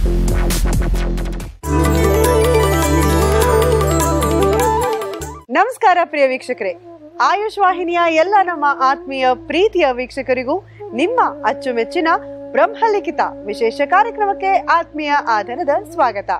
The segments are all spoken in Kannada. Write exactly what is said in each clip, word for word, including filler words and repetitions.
ನಮಸ್ಕಾರ ಪ್ರಿಯ ವೀಕ್ಷಕರೇ, ಆಯುಷ್ ವಾಹಿನಿಯ ಎಲ್ಲ ನಮ್ಮ ಆತ್ಮೀಯ ಪ್ರೀತಿಯ ವೀಕ್ಷಕರಿಗೂ ನಿಮ್ಮ ಅಚ್ಚುಮೆಚ್ಚಿನ ಬ್ರಹ್ಮಲಿಖಿತ ವಿಶೇಷ ಕಾರ್ಯಕ್ರಮಕ್ಕೆ ಆತ್ಮೀಯ ಆಧಾರದ ಸ್ವಾಗತ.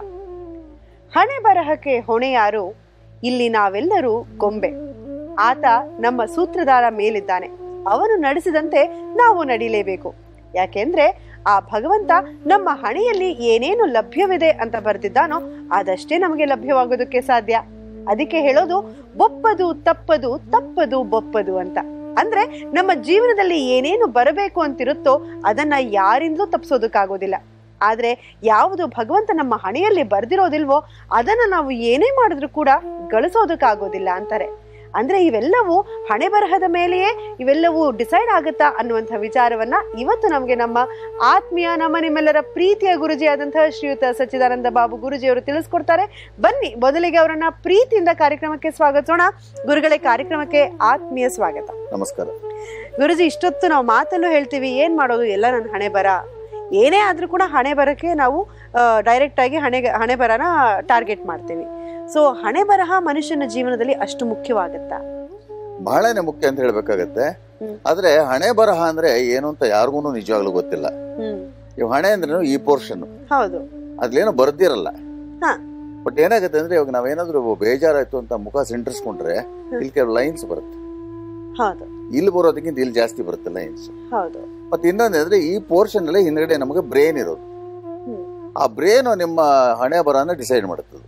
ಹಣೆ ಬರಹಕ್ಕೆ ಹೊಣೆಯಾರು, ಇಲ್ಲಿ ನಾವೆಲ್ಲರೂ ಗೊಂಬೆ. ಆತ ನಮ್ಮ ಸೂತ್ರಧಾರ ಮೇಲಿದ್ದಾನೆ, ಅವನು ನಡೆಸಿದಂತೆ ನಾವು ನಡೀಲೇಬೇಕು. ಯಾಕೆಂದ್ರೆ ಆ ಭಗವಂತ ನಮ್ಮ ಹಣೆಯಲ್ಲಿ ಏನೇನು ಲಭ್ಯವಿದೆ ಅಂತ ಬರೆದಿದ್ದಾನೋ ಅದಷ್ಟೇ ನಮಗೆ ಲಭ್ಯವಾಗೋದಕ್ಕೆ ಸಾಧ್ಯ. ಅದಕ್ಕೆ ಹೇಳೋದು ಬೊಪ್ಪದು ತಪ್ಪದು ತಪ್ಪದು ಬೊಪ್ಪದು ಅಂತ. ಅಂದ್ರೆ ನಮ್ಮ ಜೀವನದಲ್ಲಿ ಏನೇನು ಬರಬೇಕು ಅಂತಿರುತ್ತೋ ಅದನ್ನ ಯಾರಿಂದಲೂ ತಪ್ಪಿಸೋದಕ್ಕಾಗೋದಿಲ್ಲ. ಆದ್ರೆ ಯಾವುದು ಭಗವಂತ ನಮ್ಮ ಹಣೆಯಲ್ಲಿ ಬರ್ದಿರೋದಿಲ್ವೋ ಅದನ್ನ ನಾವು ಏನೇ ಮಾಡಿದ್ರು ಕೂಡ ಗಳಿಸೋದಕ್ಕಾಗೋದಿಲ್ಲ ಅಂತಾರೆ. ಅಂದ್ರೆ ಇವೆಲ್ಲವೂ ಹಣೆ ಬರಹದ ಮೇಲೆಯೇ ಇವೆಲ್ಲವೂ ಡಿಸೈಡ್ ಆಗುತ್ತಾ ಅನ್ನುವಂಥ ವಿಚಾರವನ್ನ ಇವತ್ತು ನಮ್ಗೆ ನಮ್ಮ ಆತ್ಮೀಯ, ನಮ್ಮ ನಿಮ್ಮೆಲ್ಲರ ಪ್ರೀತಿಯ ಗುರುಜಿ ಆದಂತಹ ಶ್ರೀಯುತ ಸಚ್ಚಿದಾನಂದ ಬಾಬು ಗುರುಜಿಯವರು ತಿಳಿಸ್ಕೊಡ್ತಾರೆ. ಬನ್ನಿ ಮೊದಲಿಗೆ ಅವರನ್ನ ಪ್ರೀತಿಯಿಂದ ಕಾರ್ಯಕ್ರಮಕ್ಕೆ ಸ್ವಾಗತಿಸೋಣ. ಗುರುಗಳೇ, ಕಾರ್ಯಕ್ರಮಕ್ಕೆ ಆತ್ಮೀಯ ಸ್ವಾಗತ. ನಮಸ್ಕಾರ ಗುರುಜಿ. ಇಷ್ಟೊತ್ತು ನಾವು ಮಾತಲ್ಲೂ ಹೇಳ್ತೀವಿ, ಏನ್ ಮಾಡೋದು ಎಲ್ಲ ನನ್ನ ಹಣೆ ಬರ, ಏನೇ ಆದ್ರೂ ಕೂಡ ಹಣೆ ಬರಕ್ಕೆ ನಾವು ಡೈರೆಕ್ಟ್ ಆಗಿ ಹಣೆ ಹಣೆ ಬರನ ಟಾರ್ಗೆಟ್ ಮಾಡ್ತೀವಿ. ಸೊ ಹಣೆ ಬರಹ ಮನುಷ್ಯನ ಜೀವನದಲ್ಲಿ ಅಷ್ಟು ಮುಖ್ಯವಾಗತ್ತಾ? ಬಹಳನೇ ಮುಖ್ಯ ಅಂತ ಹೇಳ್ಬೇಕಾಗತ್ತೆ. ಆದ್ರೆ ಹಣೆ ಬರಹ ಅಂದ್ರೆ ಏನು ಅಂತ ಯಾರಿಗೂ ನಿಜವಾಗ್ಲೂ ಗೊತ್ತಿಲ್ಲ. ಇವ್ ಹಣೆ ಅಂದ್ರೆ ಈ ಪೋರ್ಷನ್, ಹೌದು, ಅದ್ಲೇನೋ ಬರ್ದಿರಲ್ಲ. ಬಟ್ ಏನಾಗುತ್ತೆ ಅಂದ್ರೆ ಇವಾಗ ನಾವೇನಾದ್ರೂ ಬೇಜಾರಾಯ್ತು ಅಂತ ಮುಖ ಸಿಂಟರ್ಸ್ಕೊಂಡ್ರೆ ಇಲ್ಲಿ ಕೆಲವು ಲೈನ್ಸ್ ಬರುತ್ತೆ. ಹೌದು, ಇಲ್ಲಿ ಬರೋದಕ್ಕಿಂತ ಇಲ್ಲಿ ಜಾಸ್ತಿ ಬರುತ್ತೆ ಲೈನ್ಸ್. ಹೌದು. ಮತ್ತೆ ಇನ್ನೊಂದಂದ್ರೆ ಈ ಪೋರ್ಷನ್ ಅಲ್ಲಿ ಹಿಂದ್ಗಡೆ ನಮಗೆ ಬ್ರೇನ್ ಇರೋದು. ಆ ಬ್ರೇನ್ ನಿಮ್ಮ ಹಣೆ ಬರಹನ ಡಿಸೈಡ್ ಮಾಡುತ್ತದೆ.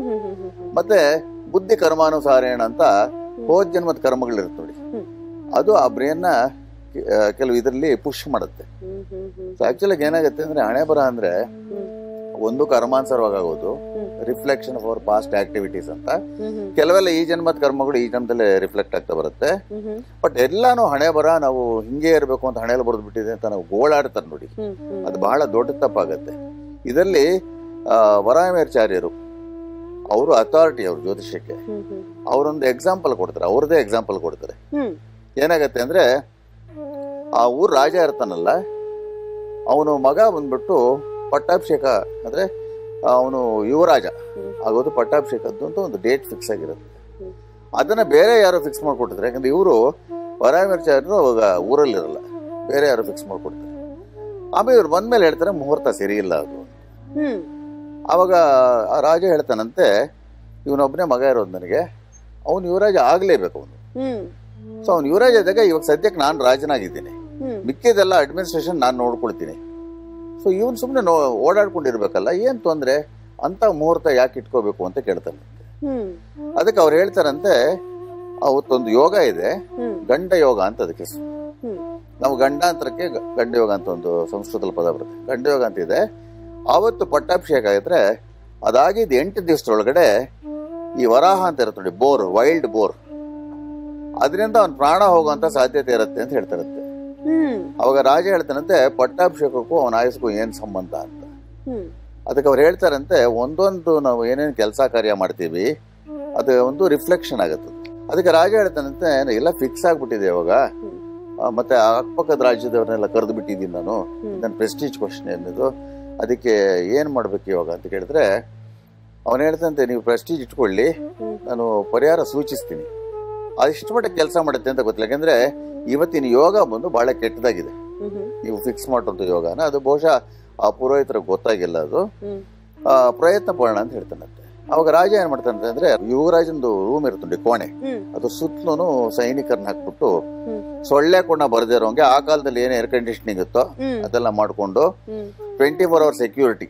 ಮತ್ತೆ ಬುದ್ಧಿ ಕರ್ಮಾನುಸಾರೇಣ ಅಂತ ಹೋದ್ ಜನ್ಮದ ಕರ್ಮಗಳಿರುತ್ತೆ ನೋಡಿ, ಅದು ಆ ಬ್ರೇನ್ ನ ಕೆಲವು ಇದರಲ್ಲಿ ಪುಷ್ ಮಾಡುತ್ತೆ. ಸೊ ಆಕ್ಚುಲಿ ಏನಾಗುತ್ತೆ ಅಂದ್ರೆ ಹಣೆ ಬರಹ ಅಂದ್ರೆ ಒಂದು ಕರ್ಮಾನುಸಾರವಾಗೋದು, reflection of our past activities ಅಂತ. ಕೆಲವೆಲ್ಲ ಈ ಜನ್ಮದ ಕರ್ಮಗಳು ಈ ಜನ್ಮದಲ್ಲೇ ರಿಫ್ಲೆಕ್ಟ್ ಆಗ್ತಾ ಬರುತ್ತೆ. ಬಟ್ ಎಲ್ಲಾನು ಹಣೆ ಬರಹ ನಾವು ಹಿಂಗೆ ಇರಬೇಕು ಅಂತ ಹಣೆಯಲ್ಲಿ ಬರೆದು ಬಿಟ್ಟಿದೆ ಅಂತ ನಾವು ಗೋಳಾಡ್ತಾರೆ ನೋಡಿ, ಅದು ಬಹಳ ದೊಡ್ಡ ತಪ್ಪಾಗತ್ತೆ. ಇದರಲ್ಲಿ ವರಾಹಮಿಹಿರಾಚಾರ್ಯರು ಅವರು ಅಥಾರಿಟಿ, ಅವ್ರ ಜ್ಯೋತಿಷಕ್ಕೆ ಅವರೊಂದು ಎಕ್ಸಾಂಪಲ್ ಕೊಡ್ತಾರೆ, ಅವ್ರದೇ ಎಕ್ಸಾಂಪಲ್ ಕೊಡ್ತಾರೆ. ಏನಾಗತ್ತೆ ಅಂದ್ರೆ ಆ ಊರ್ ರಾಜ ಇರ್ತಾನಲ್ಲ, ಅವನು ಮಗ ಬಂದ್ಬಿಟ್ಟು ಪಟ್ಟಾಭಿಷೇಕ ಅಂದ್ರೆ ಅವನು ಯುವರಾಜ ಆಗೋದು ಪಟ್ಟಾಭಿಷೇಕದ್ದು ಅಂತ ಒಂದು ಡೇಟ್ ಫಿಕ್ಸ್ ಆಗಿರುತ್ತೆ. ಅದನ್ನ ಬೇರೆ ಯಾರು ಫಿಕ್ಸ್ ಮಾಡ್ಕೊಟ್ಟಿದ್ರೆ, ಯಾಕಂದ್ರೆ ಇವರು ವರಾಹಮಿಹಿರಾಚಾರ್ಯರು ಅವಾಗ ಊರಲ್ಲಿರಲ್ಲ, ಬೇರೆ ಯಾರು ಫಿಕ್ಸ್ ಮಾಡ್ಕೊಡ್ತಾರೆ. ಆಮೇಲೆ ಇವ್ರು ಬಂದ್ಮೇಲೆ ಹೇಳ್ತಾರೆ ಮುಹೂರ್ತ ಸರಿ ಇಲ್ಲ ಅದು. ಅವಾಗ ಆ ರಾಜ ಹೇಳ್ತಾನಂತೆ, ಇವನೊಬ್ಬನೇ ಮಗ ಇರೋದು ನನಗೆ, ಅವನು ಯುವರಾಜ ಆಗ್ಲೇಬೇಕು ಅವನು. ಸೊ ಅವ್ನು ಯುವರಾಜ ಆದಾಗ ಇವಾಗ ಸದ್ಯಕ್ಕೆ ನಾನು ರಾಜನಾಗಿದ್ದೀನಿ, ಮಿಕ್ಕಿದೆಲ್ಲ ಅಡ್ಮಿನಿಸ್ಟ್ರೇಷನ್ ನಾನು ನೋಡ್ಕೊಳ್ತೀನಿ. ಸೊ ಇವನ್ ಸುಮ್ನೆ ನೋ ಓಡಾಡ್ಕೊಂಡಿರ್ಬೇಕಲ್ಲ, ಏನ್ ತೊಂದ್ರೆ ಅಂತ ಮುಹೂರ್ತ ಯಾಕೆ ಇಟ್ಕೋಬೇಕು ಅಂತ ಕೇಳ್ತಾನಂತೆ. ಅದಕ್ಕೆ ಅವ್ರು ಹೇಳ್ತಾರಂತೆ, ಅವತ್ತೊಂದು ಯೋಗ ಇದೆ, ಗಂಡ ಯೋಗ ಅಂತ ಅದಕ್ಕೆ. ನಾವು ಗಂಡಾಂತರಕ್ಕೆ ಗಂಡ ಯೋಗ ಅಂತ ಒಂದು ಸಂಸ್ಕೃತದಲ್ಲಿ ಪದ ಬರುತ್ತೆ, ಗಂಡ ಯೋಗ ಅಂತ ಇದೆ. ಆವತ್ತು ಪಟ್ಟಾಭಿಷೇಕ ಆಗಿದ್ರೆ ಅದಾಗಿದ್ದು ಎಂಟು ದಿವಸದೊಳಗಡೆ ಈ ವರಾಹ ಅಂತ ಇರುತ್ತೆ ನೋಡಿ, ಬೋರ್, ವೈಲ್ಡ್ ಬೋರ್, ಅದರಿಂದ ಅವ್ನ ಪ್ರಾಣ ಹೋಗುವಂತ ಸಾಧ್ಯತೆ ಇರುತ್ತೆ ಅಂತ ಹೇಳ್ತಾರಂತೆ. ಅವಾಗ ರಾಜ ಹೇಳ್ತಾನಂತೆ, ಪಟ್ಟಾಭಿಷೇಕಕ್ಕೂ ಅವನ ಆಯಸ್ಗೂ ಏನ್ ಸಂಬಂಧ ಅಂತ. ಅದಕ್ಕೆ ಅವ್ರು ಹೇಳ್ತಾರಂತೆ, ಒಂದೊಂದು ನಾವು ಏನೇನು ಕೆಲಸ ಕಾರ್ಯ ಮಾಡ್ತೀವಿ ಅದು ಒಂದು ರಿಫ್ಲೆಕ್ಷನ್ ಆಗುತ್ತೆ. ಅದಕ್ಕೆ ರಾಜ ಹೇಳ್ತಾನಂತೆ, ಎಲ್ಲ ಫಿಕ್ಸ್ ಆಗ್ಬಿಟ್ಟಿದೆ ಇವಾಗ, ಮತ್ತೆ ಅಕ್ಕಪಕ್ಕದ ರಾಜ್ಯದವ್ರನ್ನೆಲ್ಲ ಕರೆದು ಬಿಟ್ಟಿದ್ದೀನಿ ನಾನು, ನನ್ನ ಪ್ರೆಸ್ಟೀಜ್ ಕ್ವಶನ್ ಏನಿದು, ಅದಕ್ಕೆ ಏನ್ ಮಾಡ್ಬೇಕು ಇವಾಗ ಅಂತ ಕೇಳಿದ್ರೆ ಅವನು ಹೇಳ್ತಂತೆ, ನೀವು ಪ್ರೆಸ್ಟೀಜ್ ಇಟ್ಕೊಳ್ಳಿ, ನಾನು ಪರಿಹಾರ ಸೂಚಿಸ್ತೀನಿ, ಅದಿಷ್ಟು ಮಟ್ಟಿಗೆ ಕೆಲಸ ಮಾಡುತ್ತೆ ಅಂತ ಗೊತ್ತಿಲ್ಲ. ಯಾಕಂದ್ರೆ ಇವತ್ತಿನ ಯೋಗ ಬಂದು ಬಹಳ ಕೆಟ್ಟದಾಗಿದೆ, ನೀವು ಫಿಕ್ಸ್ ಮಾಡುವಂತ ಯೋಗನ, ಅದು ಬಹುಶಃ ಆ ಪುರೋಹಿತರಿಗೆ ಗೊತ್ತಾಗಿಲ್ಲ, ಅದು ಪ್ರಯತ್ನ ಪಡೋಣ ಅಂತ ಹೇಳ್ತಾನಂತೆ. ಅವಾಗ ರಾಜ ಏನ್ ಮಾಡ್ತಾನಂತೆ ಅಂದ್ರೆ, ಯುವರಾಜಂದು ರೂಮ್ ಇರ್ತುಂಡಿ ಕೋಣೆ, ಅದು ಸುತ್ತಲೂ ಸೈನಿಕರನ್ನ ಹಾಕ್ಬಿಟ್ಟು ಸೊಳ್ಳೆ ಕೊಂಡ ಬರ್ದಿರೋಂಗೆ, ಆ ಕಾಲದಲ್ಲಿ ಏನ್ ಏರ್ ಕಂಡೀಷನಿಂಗ್ ಇತ್ತೋ ಅದೆಲ್ಲ ಮಾಡ್ಕೊಂಡು ಟ್ವೆಂಟಿ ಫೋರ್ ಅವರ್ ಸೆಕ್ಯೂರಿಟಿ.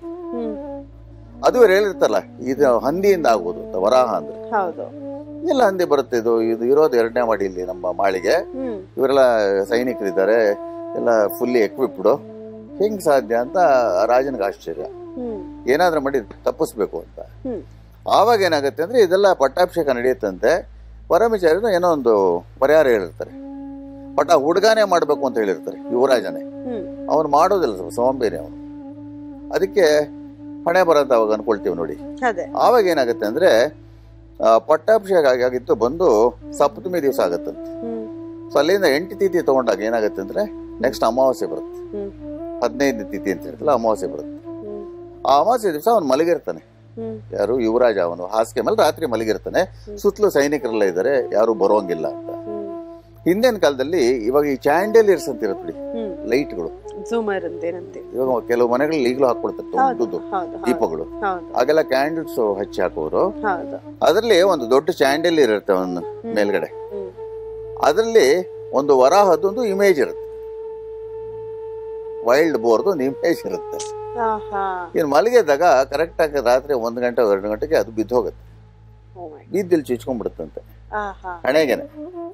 ಅದು ಹೇಳಿರ್ತಾರಲ್ಲ, ಇದು ಹಂದಿಯಿಂದ ಆಗೋದು ಅಂತ, ವರಾಹ ಅಂದ್ರೆ ಎಲ್ಲ ಹಂದಿ ಬರುತ್ತೆ. ಇದು ಇದು ಇರೋದು ಎರಡನೇ ಮಾಡಿ ಇಲ್ಲಿ ನಮ್ಮ ಮಾಳಿಗೆ, ಇವರೆಲ್ಲ ಸೈನಿಕರಿದ್ದಾರೆ, ಎಲ್ಲ ಫುಲ್ಲಿ ಎಕ್ವಿಪ್ಡ್, ಹೆಂಗ್ ಸಾಧ್ಯ ಅಂತ ರಾಜನಿಗೆ ಆಶ್ಚರ್ಯ, ಏನಾದ್ರೂ ಮಾಡಿ ತಪ್ಪಿಸ್ಬೇಕು ಅಂತ. ಆವಾಗ ಏನಾಗುತ್ತೆ ಅಂದ್ರೆ ಇದೆಲ್ಲ ಪಟ್ಟಾಭಿಷೇಕ ನಡೆಯುತ್ತಂತೆ, ವರಾಹಮಿಹಿರಾಚಾರ್ಯರು ಏನೋ ಒಂದು ಪರಿಹಾರ ಹೇಳಿರ್ತಾರೆ, ಪಟ್ಟ ಹುಡುಗಾನೇ ಮಾಡ್ಬೇಕು ಅಂತ ಹೇಳಿರ್ತಾರೆ ಯುವರಾಜನೇ, ಅವನು ಮಾಡೋದಿಲ್ಲ, ಸೋಂಬೇರಿ ಅವನು. ಅದಕ್ಕೆ ಹಣೆ ಬರಂತ ಅವಾಗ ಅನ್ಕೊಳ್ತೀವಿ ನೋಡಿ. ಆವಾಗ ಏನಾಗುತ್ತೆ ಅಂದ್ರೆ ಪಟ್ಟಾಭಿಷೇಕ ಆಗಿತ್ತು ಬಂದು ಸಪ್ತಮಿ ದಿವಸ ಆಗತ್ತಂತೆ. ಸೊ ಅಲ್ಲಿಂದ ಎಂಟು ತಿಥಿ ತಗೊಂಡಾಗ ಏನಾಗುತ್ತೆ ಅಂದ್ರೆ ನೆಕ್ಸ್ಟ್ ಅಮಾವಾಸ್ಯೆ ಬರುತ್ತೆ, ಹದಿನೈದನೇ ತಿಥಿ ಅಂತ ಹೇಳ್ತಲ್ಲ, ಅಮಾವಾಸ್ಯೆ ಬರುತ್ತೆ. ಆ ಅಮಾವಾಸ್ಯೆ ದಿವಸ ಅವನು ಮಲಗಿರ್ತಾನೆ. ಯಾರು ಯುವರಾಜ, ಅವನು ಹಾಸಿಗೆ ಮೇಲೆ ರಾತ್ರಿ ಮಲಗಿರ್ತಾನೆ. ಸುತ್ತಲೂ ಸೈನಿಕರೆಲ್ಲ ಇದ್ದಾರೆ, ಯಾರು ಬರೋಂಗಿಲ್ಲ ಅಂತ. ಹಿಂದಿನ ಕಾಲದಲ್ಲಿ ಇವಾಗ ಈ ಚಾಂಡೇಲಿಯರ್ಸ್ ಅಂತ ಇರುತ್ತೆ ಲೈಟ್ಗಳು, ಇವಾಗ ಕೆಲವು ಮನೆಗಳಲ್ಲಿ ಈಗಲೂ ಹಾಕೊಳ್ತಾರೆ ದೊಡ್ಡದು ದೀಪಗಳು, ಆಗೆಲ್ಲ ಕ್ಯಾಂಡಲ್ಸ್ ಹಚ್ಚಿ ಹಾಕೋರು. ಅದರಲ್ಲಿ ಒಂದು ದೊಡ್ಡ ಚಾಂಡೇಲಿಯರ್ ಇರುತ್ತೆ ಅವನ ಮೇಲ್ಗಡೆ, ಅದರಲ್ಲಿ ಒಂದು ವರಾಹದೊಂದು ಇಮೇಜ್ ಇರುತ್ತೆ, ವೈಲ್ಡ್ ಬೋರ್ದು ಒಂದು ಇಮೇಜ್ ಇರುತ್ತೆ. ಇನ್ನು ಮಲಗಿದಾಗ ಕರೆಕ್ಟ್ ಆಗಿ ರಾತ್ರಿ ಒಂದ್ ಗಂಟೆ ಎರಡು ಗಂಟೆಗೆ ಅದು ಬಿದ್ದು ಹೋಗುತ್ತೆ, ಬಿದ್ದಿಲ್ಲಿ ಚುಚ್ಕೊಂಡ್ಬಿಡುತ್ತಂತೆ ಹಣೆಗೆನೆ.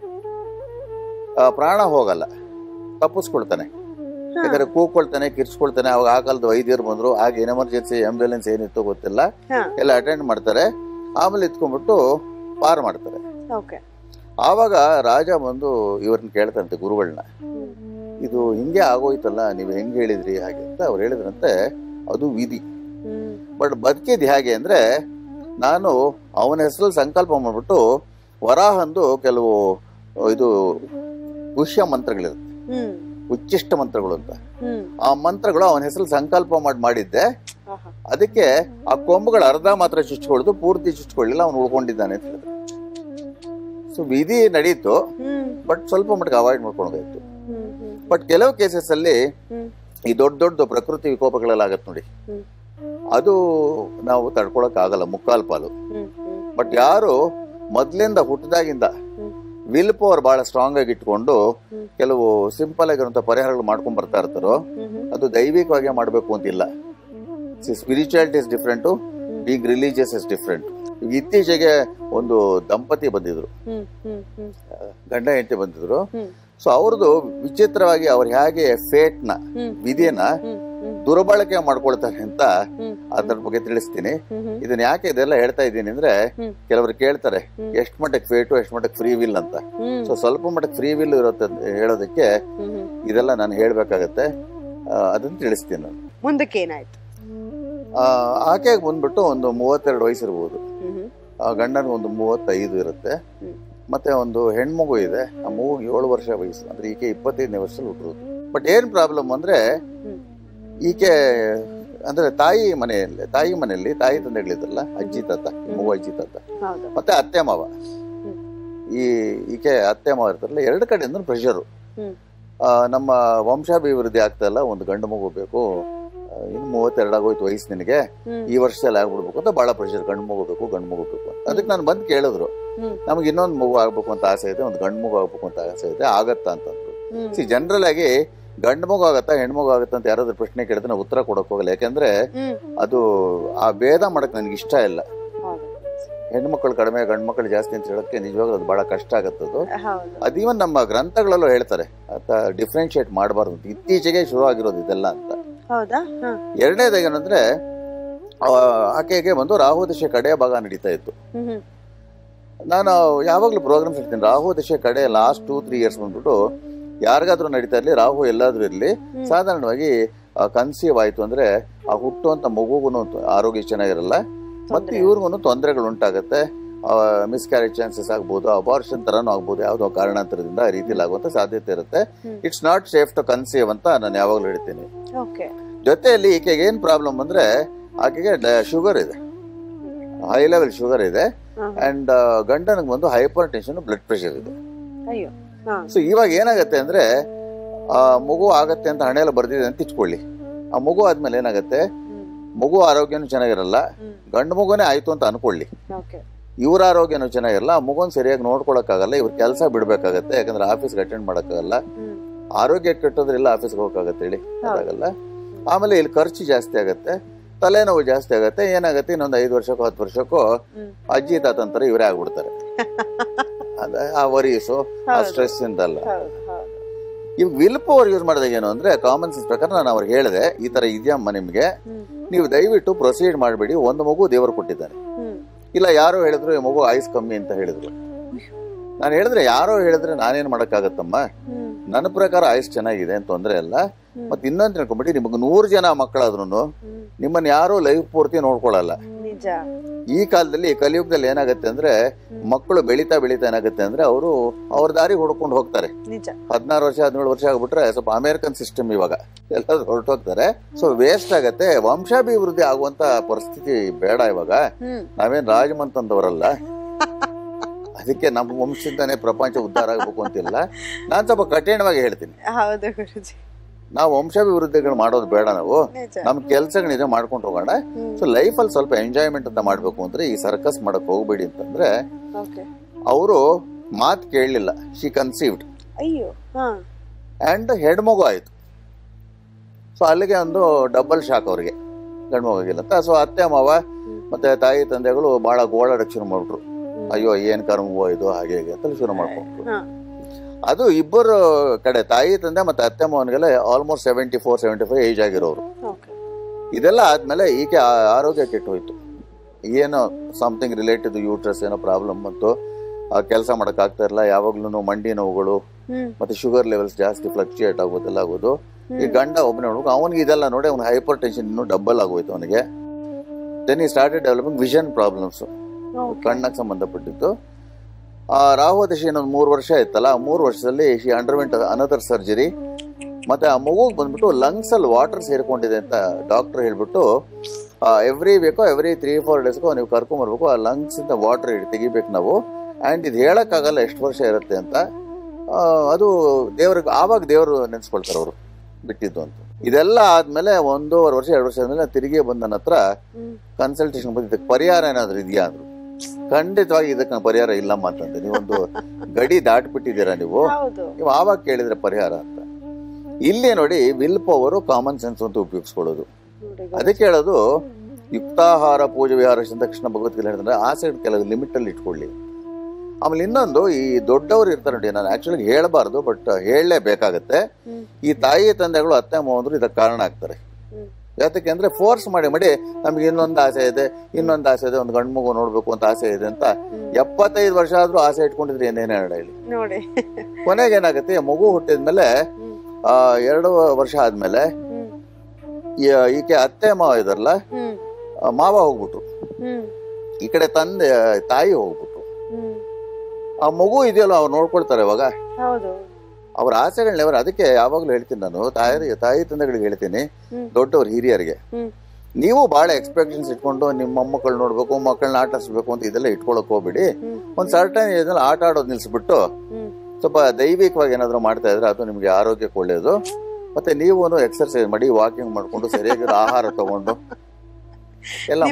ಪ್ರಾಣ ಹೋಗಲ್ಲ, ತಪ್ಪಿಸ್ಕೊಳ್ತಾನೆ. ಯಾಕಂದ್ರೆ ಕೂಕೊಳ್ತಾನೆ, ಕಿರ್ಚ್ಕೊಳ್ತಾನೆ. ಅವಾಗ ಆ ಕಾಲದ ವೈದ್ಯರು ಬಂದ್ರು, ಆಗ ಏನ್ ಎಮರ್ಜೆನ್ಸಿ ಆಂಬ್ಯುಲೆನ್ಸ್ ಏನಿತ್ತು ಗೊತ್ತಿಲ್ಲ, ಎಲ್ಲ ಅಟೆಂಡ್ ಮಾಡ್ತಾರೆ. ಆಮೇಲೆ ಇತ್ಕೊಂಡ್ಬಿಟ್ಟು ಪಾರ್ ಮಾಡ್ತಾರೆ. ಆವಾಗ ರಾಜ ಬಂದು ಇವ್ರನ್ನ ಕೇಳ್ತಂತೆ, ಗುರುಗಳನ್ನ, ಇದು ಹಿಂಗೆ ಆಗೋಯ್ತಲ್ಲ, ನೀವು ಹೆಂಗ್ ಹೇಳಿದ್ರಿ ಹಾಗೆ ಅಂತ. ಅವ್ರು ಹೇಳಿದ್ರಂತೆ, ಅದು ವಿಧಿ. ಬಟ್ ಬದುಕಿದ್ ಹೇಗೆ ಅಂದ್ರೆ, ನಾನು ಅವನ ಹೆಸರಲ್ಲಿ ಸಂಕಲ್ಪ ಮಾಡ್ಬಿಟ್ಟು ವರಾಹಂದು ಕೆಲವು ಇದು ಗುಹ್ಯ ಮಂತ್ರಗಳಿರುತ್ತೆ, ಉಚ್ಚಿಷ್ಟ ಮಂತ್ರಗಳು ಅಂತ. ಆ ಮಂತ್ರಗಳು ಅವನ ಹೆಸರಲ್ಲಿ ಸಂಕಲ್ಪ ಮಾಡಿ ಮಾಡಿದ್ದೆ. ಅದಕ್ಕೆ ಆ ಕೊಂಬುಗಳು ಅರ್ಧ ಮಾತ್ರ ಚುಚ್ಕೊಳ್ದು, ಪೂರ್ತಿ ಚುಚ್ಕೊಳ್ಳಿಲ್ಲ, ಅವನು ಉಳ್ಕೊಂಡಿದ್ದಾನೆ ಅಂತ ಹೇಳಿದ್ರು. ಸೊ ವಿಧಿ ನಡೀತು, ಬಟ್ ಸ್ವಲ್ಪ ಮಟ್ಟಿಗೆ ಅವಾಯ್ಡ್ ಮಾಡ್ಕೊಂಡೋಗಾಯ್ತು. ಬಟ್ ಕೆಲವು ಕೇಸಸ್ ಅಲ್ಲಿ ಈ ದೊಡ್ಡ ದೊಡ್ಡ ಪ್ರಕೃತಿ ವಿಕೋಪಗಳೆಲ್ಲ ಆಗತ್ತೆ ನೋಡಿ, ಅದು ನಾವು ತಡ್ಕೊಳಕ್ ಆಗಲ್ಲ ಮುಕ್ಕಾಲ್ ಪಾಲು. ಬಟ್ ಯಾರು ಮೊದ್ಲಿಂದ ಹುಟ್ಟದಾಗಿಂದ ವಿಲ್ ಪವರ್ ಬಹಳ ಸ್ಟ್ರಾಂಗ್ ಆಗಿ ಇಟ್ಕೊಂಡು ಕೆಲವು ಸಿಂಪಲ್ ಆಗಿರುವಂತ ಪರಿಹಾರಗಳು ಮಾಡ್ಕೊಂಡ್ ಬರ್ತಾ ಇರ್ತಾರೋ, ಅದು ದೈವಿಕವಾಗಿ ಮಾಡ್ಬೇಕು ಅಂತಿಲ್ಲ. Spirituality is different, being religious is different. ಇತ್ತೀಚೆಗೆ ಒಂದು ದಂಪತಿ ಬಂದಿದ್ರು, ಗಂಡ ಹೆಂಡತಿ ಬಂದಿದ್ರು. ಸೊ ಅವ್ರದ್ದು ವಿಚಿತ್ರವಾಗಿ ಅವ್ರು ಹೇಗೆ ಫೇಟ್ ನ ವಿಧಿಯನ್ನ ದುರ್ಬಳಕೆ ಮಾಡ್ಕೊಳ್ತಾರೆ ಅಂತ ಅದ್ರ ಬಗ್ಗೆ ತಿಳಿಸ್ತೀನಿ. ಇದನ್ನ ಯಾಕೆ ಇದೆಲ್ಲ ಹೇಳ್ತಾ ಇದ್ದೀನಿ ಅಂದ್ರೆ, ಕೆಲವರು ಕೇಳ್ತಾರೆ ಎಷ್ಟ್ ಮಟ್ಟಕ್ಕೆ ಫೇಟು ಎಷ್ಟ್ ಮಟ್ಟಕ್ಕೆ ಫ್ರೀ ವಿಲ್ ಅಂತ. ಸೊ ಸ್ವಲ್ಪ ಮಟ್ಟಕ್ಕೆ ಫ್ರೀ ವಿಲ್ ಇರುತ್ತೆ ಹೇಳೋದಕ್ಕೆ ಇದೆಲ್ಲ ನಾನು ಹೇಳ್ಬೇಕಾಗತ್ತೆ, ಅದನ್ನ ತಿಳಿಸ್ತೀನಿ ನಾನು. ಮುಂದಕ್ಕೆ ಏನಾಯ್ತು? ಆಕೆಗೆ ಬಂದ್ಬಿಟ್ಟು ಒಂದು ಮೂವತ್ತೆರಡು ವಯಸ್ಸು ಇರ್ಬೋದು, ಗಂಡನಿಗೆ ಒಂದು ಮೂವತ್ತೈದು ಇರುತ್ತೆ. ಮತ್ತೆ ಒಂದು ಹೆಣ್ಮಗು ಇದೆ, ಆ ಮಗು ಏಳು ವರ್ಷ ವಯಸ್ಸು, ಅಂದ್ರೆ ಈಕೆ ಇಪ್ಪತ್ತೈದನೇ ವರ್ಷದಲ್ಲಿ ಹುಟ್ಟಿರೋದು. ಬಟ್ ಏನ್ ಪ್ರಾಬ್ಲಮ್ ಅಂದ್ರೆ, ಈಕೆ ಅಂದ್ರೆ ತಾಯಿ ಮನೆಯಲ್ಲಿ ತಾಯಿ ಮನೆಯಲ್ಲಿ ತಾಯಿ ತಂದೆಗಳಿದ್ರಲ್ಲ, ಅಜ್ಜಿ ತಾತ, ಮಗು ಅಜ್ಜಿ ತಾತ, ಮತ್ತೆ ಅತ್ತೆ ಮಾವ. ಈ ಈಕೆ ಅತ್ತೆ ಮಾವ ಇರ್ತಾರಲ್ಲ, ಎರಡು ಕಡೆಯಿಂದ ಪ್ರೆಷರು. ನಮ್ಮ ವಂಶಾಭಿವೃದ್ಧಿ ಆಗ್ತಾ ಇಲ್ಲ, ಒಂದು ಗಂಡು ಮಗು ಬೇಕು, ಇನ್ನು ಮೂವತ್ತೆರಡು ಆಗೋಯ್ತು ವಯಸ್ಸು ನಿನಗೆ, ಈ ವರ್ಷದಲ್ಲಿ ಆಗ್ಬಿಡ್ಬೇಕು ಅಂತ ಬಹಳ ಪ್ರೆಷರ್, ಗಂಡು ಮಗು ಬೇಕು ಗಂಡು ಮಗು ಬೇಕು ಅಂತ. ಅದಕ್ಕೆ ನಾನು ಬಂದು ಕೇಳಿದ್ರು, ನಮ್ಗೆ ಇನ್ನೊಂದು ಮಗು ಆಗ್ಬೇಕು ಅಂತ ಆಸೆ ಇದೆ, ಒಂದು ಗಂಡು ಮಗು ಆಗ್ಬೇಕು ಅಂತ ಆಸೆ ಇದೆ, ಆಗತ್ತಾ ಅಂತಂದ್ರು. ಸಿ ಜನರಲ್ ಆಗಿ ಗಂಡು ಮಗು ಆಗತ್ತಾ ಹೆಣ್ಮಗು ಆಗತ್ತಾ ಅಂತ ಯಾರಾದ್ರೂ ಪ್ರಶ್ನೆ ಕೇಳಿದ್ರೆ ನಾವು ಉತ್ತರ ಕೊಡಕ್ ಹೋಗಲ್ಲ. ಯಾಕಂದ್ರೆ ಅದು ಆ ಭೇದ ಮಾಡಕ್ ನನ್ಗೆ ಇಷ್ಟ ಇಲ್ಲ. ಹೆಣ್ಮಕ್ಳು ಕಡಿಮೆ ಗಂಡು ಮಕ್ಕಳು ಜಾಸ್ತಿ ಅಂತ ಹೇಳಕ್ಕೆ ನಿಜವಾಗ್ಲೂ ಅದು ಬಹಳ ಕಷ್ಟ ಆಗತ್ತದು. ಅದು ಈವನ್ ನಮ್ಮ ಗ್ರಂಥಗಳಲ್ಲೂ ಹೇಳ್ತಾರೆ, ಡಿಫ್ರೆನ್ಶಿಯೇಟ್ ಮಾಡಬಾರ್ದು ಅಂತ. ಇತ್ತೀಚೆಗೆ ಶುರು ಆಗಿರೋದು ಇದೆಲ್ಲ ಅಂತ. ಎರಡನೇದಾಗ ಏನಂದ್ರೆ, ಆಕೆಗೆ ಬಂದು ರಾಹು ದಶೆ ಕಡೆಯ ಭಾಗ ನಡೀತಾ ಇತ್ತು. ನಾನು ಯಾವಾಗ್ಲೂ ಪ್ರೋಗ್ರಾಮ್ಸ್ ಹೇಳ್ತೀನಿ, ರಾಹು ದಶೆ ಕಡೆ ಲಾಸ್ಟ್ ಟೂ ತ್ರೀ ಇಯರ್ಸ್ ಬಂದ್ಬಿಟ್ಟು ಯಾರಿಗಾದ್ರೂ ನಡೀತಾ ಇರ್ಲಿ, ರಾಹು ಎಲ್ಲಾದ್ರೂ ಇರ್ಲಿ, ಸಾಧಾರಣವಾಗಿ ಕನ್ಸೀವ್ ಆಯ್ತು ಅಂದ್ರೆ ಆ ಹುಟ್ಟುವಂತ ಮಗುಗೂ ಆರೋಗ್ಯ ಚೆನ್ನಾಗಿರಲ್ಲ, ಮತ್ತೆ ಇವ್ರಿಗೂ ತೊಂದರೆಗಳು ಉಂಟಾಗತ್ತೆ. ಮಿಸ್ಕ್ಯಾರೇಜ್ ಚಾನ್ಸಸ್ ಆಗ್ಬೋದು, ಅಬಾರ್ಷನ್ ತರನೂ ಆಗ್ಬೋದು, ಯಾವುದೋ ಕಾರಣಾಂತರದಿಂದ ಆ ರೀತಿಲಿ ಆಗುವಂತ ಸಾಧ್ಯತೆ ಇರುತ್ತೆ. It's not safe to conceive ಅಂತ ನಾನು ಯಾವಾಗ್ಲೂ ಹೇಳ್ತೀನಿ. ಜೊತೆಯಲ್ಲಿ ಈಕೆಗೆ ಏನ್ ಪ್ರಾಬ್ಲಮ್ ಅಂದ್ರೆ, ಆಕೆಗೆ ಶುಗರ್ ಇದೆ, ಹೈ ಲೆವೆಲ್ ಶುಗರ್ ಇದೆ, ಅಂಡ್ ಗಂಡನಿಗೆ ಬಂದು ಹೈಪರ್ ಟೆನ್ಷನ್, ಬ್ಲಡ್ ಪ್ರೆಷರ್ ಇದೆ. ಸೊ ಇವಾಗ ಏನಾಗತ್ತೆ ಅಂದ್ರೆ, ಆ ಮಗು ಆಗತ್ತೆ ಅಂತ ಹಣೆಲ್ಲ ಬರ್ದಿದೆ ಅಂತ ಇಟ್ಕೊಳ್ಳಿ, ಆ ಮಗು ಆದ್ಮೇಲೆ ಏನಾಗತ್ತೆ, ಮಗು ಆರೋಗ್ಯನೂ ಚೆನ್ನಾಗಿರಲ್ಲ, ಗಂಡು ಮಗುನೇ ಆಯ್ತು ಅಂತ ಅನ್ಕೊಳ್ಳಿ, ಇವ್ರ ಆರೋಗ್ಯನೂ ಚೆನ್ನಾಗಿರಲ್ಲ, ಆ ಮಗುನ್ ಸರಿಯಾಗಿ ನೋಡ್ಕೊಳಕ್ಕಾಗಲ್ಲ, ಇವ್ರ ಕೆಲಸ ಬಿಡ್ಬೇಕಾಗತ್ತೆ, ಯಾಕಂದ್ರೆ ಆಫೀಸ್ಗೆ ಅಟೆಂಡ್ ಮಾಡಕ್ಕಾಗಲ್ಲ, ಆರೋಗ್ಯ ಕೆಟ್ಟೋದ್ರೆ ಇಲ್ಲ ಆಫೀಸ್ಗೆ ಹೋಗಕ್ಕಾಗತ್ತೆ ಹೇಳಿ, ಅದಾಗಲ್ಲ. ಆಮೇಲೆ ಇಲ್ಲಿ ಖರ್ಚು ಜಾಸ್ತಿ ಆಗತ್ತೆ, ತಲೆನೋವು ಜಾಸ್ತಿ ಆಗತ್ತೆ. ಏನಾಗತ್ತೆ, ಇನ್ನೊಂದು ಐದು ವರ್ಷಕ್ಕೋ ಹತ್ತು ವರ್ಷಕ್ಕೋ ಅಜ್ಜಿ ತಾತಂತರ ಇವರೇ ಆಗ್ಬಿಡ್ತಾರೆ. ಅದ ಆ ವರೀಸು, ಆ ಸ್ಟ್ರೆಸ್ ಇಂದಲ್ಲ. ಇವ್ ವಿಲ್ ಪವರ್ ಯೂಸ್ ಮಾಡಿದಾಗ ಏನು ಅಂದ್ರೆ, ಕಾಮನ್ ಸೆನ್ಸ್ ಪ್ರಕಾರ ನಾನು ಅವ್ರಿಗೆ ಹೇಳಿದೆ, ಈ ತರ ಇದೆಯಮ್ಮ ನಿಮ್ಗೆ, ನೀವು ದಯವಿಟ್ಟು ಪ್ರೊಸೀಡ್ ಮಾಡಬೇಡಿ, ಒಂದು ಮಗು ದೇವರು ಕೊಟ್ಟಿದ್ದಾನೆ. ಇಲ್ಲ ಯಾರೋ ಹೇಳಿದ್ರು ಈ ಮಗು ಆಯುಸ್ ಕಮ್ಮಿ ಅಂತ ಹೇಳಿದ್ರು. ನಾನು ಹೇಳಿದ್ರೆ ಯಾರೋ ಹೇಳಿದ್ರೆ ನಾನೇನ್ ಮಾಡಕ್ಕಾಗತ್ತಮ್ಮ, ನನ್ನ ಪ್ರಕಾರ ಆಯುಸ್ ಚೆನ್ನಾಗಿದೆ ಅಂತ ತೊಂದ್ರೆ ಅಲ್ಲ. ಮತ್ತೆ ಇನ್ನೊಂದು ತಿಳ್ಕೊಂಬಿಟ್ಟು, ನಿಮ್ಗೆ ನೂರು ಜನ ಮಕ್ಕಳಾದ್ರೂ ನಿಮ್ಮನ್ನ ಯಾರು ಲೈಫ್ ಪೂರ್ತಿ ನೋಡ್ಕೊಳಲ್ಲ. ನಿಜ. ಈ ಕಾಲದಲ್ಲಿ ಕಲಿಯುಗದಲ್ಲಿ ಏನಾಗುತ್ತೆ ಅಂದ್ರೆ ಮಕ್ಕಳು ಬೆಳೀತಾ ಬೆಳೀತಾ ಏನಾಗುತ್ತೆ ಅಂದ್ರೆ ಅವರು ಅವ್ರ ದಾರಿ ಹುಡ್ಕೊಂಡು ಹೋಗ್ತಾರೆ. ನಿಜ. ಹದಿನಾರು ವರ್ಷ ಹದಿನೇಳು ವರ್ಷ ಆಗ್ಬಿಟ್ರೆ ಸ್ವಲ್ಪ ಅಮೆರಿಕನ್ ಸಿಸ್ಟಮ್ ಇವಾಗ ಎಲ್ಲರೂ ಹೊರಟೋಗ್ತಾರೆ. ಸೊ ವೇಸ್ಟ್ ಆಗತ್ತೆ. ವಂಶಾಭಿವೃದ್ಧಿ ಆಗುವಂತ ಪರಿಸ್ಥಿತಿ ಬೇಡ ಇವಾಗ. ನಾವೇನ್ ರಾಜಮಂತಂದವರಲ್ಲ, ಅದಕ್ಕೆ ನಮ್ಮ ವಂಶದಿಂದಾನೇ ಪ್ರಪಂಚ ಉದ್ಧಾರ ಆಗ್ಬೇಕು ಅಂತಿಲ್ಲ. ನಾನ್ ಸ್ವಲ್ಪ ಕಠಿಣವಾಗಿ ಹೇಳ್ತೀನಿ. ಹೌದು ಗುರುಜಿ. ನಾವು ವಂಶಾಭಿವೃದ್ಧಿಗಳು ಮಾಡೋದು ಬೇಡ. ನಾವು ನಮ್ ಕೆಲ್ಸಗಳಿದೆ ಮಾಡ್ಕೊಂಡು ಹೋಗೋಣ. ಸೊ ಲೈಫ್ ಅಲ್ಲಿ ಸ್ವಲ್ಪ ಎಂಜಾಯ್ಮೆಂಟ್ ಅಂತ ಮಾಡ್ಬೇಕು ಅಂದ್ರೆ ಈ ಸರ್ಕಸ್ ಮಾಡಕ್ ಹೋಗ್ಬೇಡಿ ಅಂತಂದ್ರೆ ಅವರು ಮಾತ್ ಕೇಳಲಿಲ್ಲ. ಶಿ ಕನ್ಸೀವ್ಡ್ ಅಂಡ್ ಹೆಣ್ಮಗು ಆಯ್ತು. ಸೊ ಅಲ್ಲಿಗೆ ಒಂದು ಡಬಲ್ ಶಾಕ್ ಅವ್ರಿಗೆ, ಗಂಡ್ಮಗಿಲ್ಲ ಅಂತ. ಸೊ ಅತ್ತೆ ಮಾವ ಮತ್ತೆ ತಾಯಿ ತಂದೆಗಳು ಬಹಳ ಗೋಳಾಡಕ್ ಶುರು ಮಾಡ್ಬಿಟ್ರು. ಅಯ್ಯೋ ಏನ್ ಕರ್ಮವೋ ಇದು ಹಾಗೆ ಹೇಗೆ ಅಂತ ಶುರು ಮಾಡ್ಕೊಂಡ್ರು. ಅದು ಇಬ್ಬರು ಕಡೆ ತಾಯಿ ತಂದೆ ಮತ್ತೆ ಅತ್ತೆ ಮಾವನಿಗೆಲ್ಲ almost seventy four seventy five age ಆಗಿರೋರು. ಇದೆಲ್ಲ ಆದ್ಮೇಲೆ ಈಕೆ ಆರೋಗ್ಯ ಕೆಟ್ಟು ಹೋಯ್ತು. ಏನೋ ಸಮಥಿಂಗ್ ರಿಲೇಟೆಡ್ ಯೂಟ್ರಸ್ ಏನೋ ಪ್ರಾಬ್ಲಮ್ ಬಂತು. ಕೆಲಸ ಮಾಡಕ್ ಆಗ್ತಾ ಇರಲ್ಲ. ಯಾವಾಗ್ಲೂ ಮಂಡಿ ನೋವುಗಳು ಮತ್ತೆ ಶುಗರ್ ಲೆವೆಲ್ಸ್ ಜಾಸ್ತಿ ಫ್ಲಕ್ಚುಯೇಟ್ ಆಗೋದೆಲ್ಲ ಆಗೋದು. ಈ ಗಂಡ ಒಬ್ಬನೇ ನೋಡ್ಬೇಕು. ಅವನಿಗೆ ಇದೆಲ್ಲ ನೋಡಿ ಅವ್ನ ಹೈಪರ್ ಟೆನ್ಷನ್ ಇನ್ನೂ ಡಬಲ್ ಆಗೋಯ್ತು ಅವನಿಗೆ. ದೆನ್ ಈ ಸ್ಟಾರ್ಟೆಡ್ ಡೆವಲಪಿಂಗ್ ವಿಷನ್ ಪ್ರಾಬ್ಲಮ್ಸ್, ಕಣ್ಣಕ್ಕೆ ಸಂಬಂಧಪಟ್ಟಿದ್ದು. ಆ ರಾಹು ದಶೆ ಇನ್ನೊಂದು ಮೂರು ವರ್ಷ ಇತ್ತಲ್ಲ, ಮೂರು ವರ್ಷದಲ್ಲಿ ಶಿ ಅಂಡರ್ವೆಂಟ್ ಅನದರ್ ಸರ್ಜರಿ. ಮತ್ತೆ ಆ ಮಗುಗೆ ಬಂದ್ಬಿಟ್ಟು ಲಂಗ್ಸ್ ಅಲ್ಲಿ ವಾಟರ್ ಸೇರ್ಕೊಂಡಿದೆ ಅಂತ ಡಾಕ್ಟರ್ ಹೇಳ್ಬಿಟ್ಟು ಎವ್ರಿ ವೀಕೋ ಎವ್ರಿ ತ್ರೀ ಫೋರ್ ಡೇಸ್ಗೋ ನೀವು ಕರ್ಕೊಂಡ್ ಬರ್ಬೇಕು. ಆ ಲಂಗ್ಸ್ ಇಂದ ವಾಟರ್ ತೆಗಿಬೇಕು ನಾವು. ಅಂಡ್ ಇದು ಹೇಳಕ್ಕಾಗಲ್ಲ ಎಷ್ಟು ವರ್ಷ ಇರುತ್ತೆ ಅಂತ. ಅದು ದೇವ್ರಿಗೆ ಆವಾಗ ದೇವರು ನೆನ್ಸ್ಕೊಳ್ತಾರೆ ಅವರು ಬಿಟ್ಟಿದ್ದು ಅಂತ. ಇದೆಲ್ಲ ಆದ್ಮೇಲೆ ಒಂದೂವರೆ ವರ್ಷ ಎರಡು ವರ್ಷ ಆದ್ಮೇಲೆ ತಿರುಗಿ ಬಂದ ನಂತರ ಕನ್ಸಲ್ಟೇಷನ್ ಬಂದು ಇದಕ್ಕೆ ಪರಿಹಾರ ಏನಾದ್ರು ಇದೆಯಾ ಅಂದ್ರು. ಖಂಡಿತವಾಗಿ ಇದಕ್ಕೆ ಪರಿಹಾರ ಇಲ್ಲಮ್ಮ ಅಂತಂದೆ. ನೀವೊಂದು ಗಡಿ ದಾಟ್ಬಿಟ್ಟಿದ್ದೀರಾ ನೀವು ನೀವು ಆವಾಗ ಕೇಳಿದ್ರೆ ಪರಿಹಾರ ಅಂತ. ಇಲ್ಲಿ ನೋಡಿ ವಿಲ್ ಪವರ್ ಕಾಮನ್ ಸೆನ್ಸ್ ಅಂತ ಉಪಯೋಗಿಸ್ಕೊಳ್ಳೋದು. ಅದಕ್ಕೆ ಹೇಳೋದು ಯುಕ್ತಾಹಾರ ಪೂಜೆ ವಿಹಾರ ಕೃಷ್ಣ ಭಗವದ್ಗೀತೆ ಹೇಳಿದ್ರೆ ಆಸೆ ಕೆಲವು ಲಿಮಿಟ್ ಅಲ್ಲಿ ಇಟ್ಕೊಳ್ಳಿ. ಆಮೇಲೆ ಇನ್ನೊಂದು ಈ ದೊಡ್ಡವರು ಇರ್ತಾರೆ ನೋಡಿ, ನಾನು ಆಕ್ಚುಲಿ ಹೇಳಬಾರ್ದು ಬಟ್ ಹೇಳಲೇಬೇಕಾಗತ್ತೆ. ಈ ತಾಯಿ ತಂದೆಗಳು ಅತ್ತೆ ಮಾವಂದ್ರು ಇದಕ್ಕೆ ಕಾರಣ ಆಗ್ತಾರೆ. ಯಾತಕ್ಕೆ ಅಂದ್ರೆ ಫೋರ್ಸ್ ಮಾಡಿ ಮಾಡಿ ನಮ್ಗೆ ಇನ್ನೊಂದು ಆಸೆ ಇದೆ ಇನ್ನೊಂದು ಆಸೆ ಇದೆ ಒಂದು ಗಂಡು ಮಗು ನೋಡ್ಬೇಕು ಅಂತ ಆಸೆ ಇದೆ ಅಂತ ಎಪ್ಪತ್ತೈದು ವರ್ಷ ಆದ್ರೂ ಆಸೆ ಇಟ್ಕೊಂಡಿದ್ರೆ ಏನೇನು ಹೇಳಿ ನೋಡಿ. ಕೊನೆಗೆ ಏನಾಗುತ್ತೆ, ಮಗು ಹುಟ್ಟಿದ್ಮೇಲೆ ಆ ಎರಡು ವರ್ಷ ಆದ್ಮೇಲೆ ಈಕೆ ಅತ್ತೆ ಮಾವ ಇದಾರಲ್ಲ ಮಾವ ಹೋಗ್ಬಿಟ್ರು, ಈ ಕಡೆ ತಂದೆ ತಾಯಿ ಹೋಗ್ಬಿಟ್ರು. ಆ ಮಗು ಇದೆಯಲ್ಲ ಅವ್ರು ನೋಡ್ಕೊಳ್ತಾರೆ ಇವಾಗ ಅವ್ರ ಆಸೆಗಳನ್ನ. ಅವರು ಅದಕ್ಕೆ ಯಾವಾಗ್ಲೂ ಹೇಳ್ತೀನಿ ನಾನು ತಾಯಿ ತಾಯಿ ತಂದೆಗಳಿಗೆ ಹೇಳ್ತೀನಿ, ದೊಡ್ಡವ್ರು ಹಿರಿಯರಿಗೆ, ನೀವು ಬಹಳ ಎಕ್ಸ್ಪೆಕ್ಟೇಷನ್ಸ್ ಇಟ್ಕೊಂಡು ನಿಮ್ಮ ಮೊಮ್ಮಕ್ಕಳು ನೋಡ್ಬೇಕು ಮಕ್ಕಳನ್ನ ಆಟ ಆಡಿಸ್ಬೇಕು ಅಂತ ಇದೆಲ್ಲ ಇಟ್ಕೊಳಕ್ ಹೋಗ್ಬಿಡಿ. ಒಂದ್ ಸರ್ಟನ್ ಏಜ್ ಆಟ ಆಡೋದು ನಿಲ್ಸ್ಬಿಟ್ಟು ಸ್ವಲ್ಪ ದೈವಿಕವಾಗಿ ಏನಾದ್ರು ಮಾಡ್ತಾ ಇದ್ರೆ ಅದು ನಿಮ್ಗೆ ಆರೋಗ್ಯಕ್ಕೆ ಒಳ್ಳೇದು. ಮತ್ತೆ ನೀವು ಎಕ್ಸರ್ಸೈಸ್ ಮಾಡಿ ವಾಕಿಂಗ್ ಮಾಡ್ಕೊಂಡು ಸರಿಯಾಗಿರೋ ಆಹಾರ ತಗೊಂಡು ಎಲ್ಲ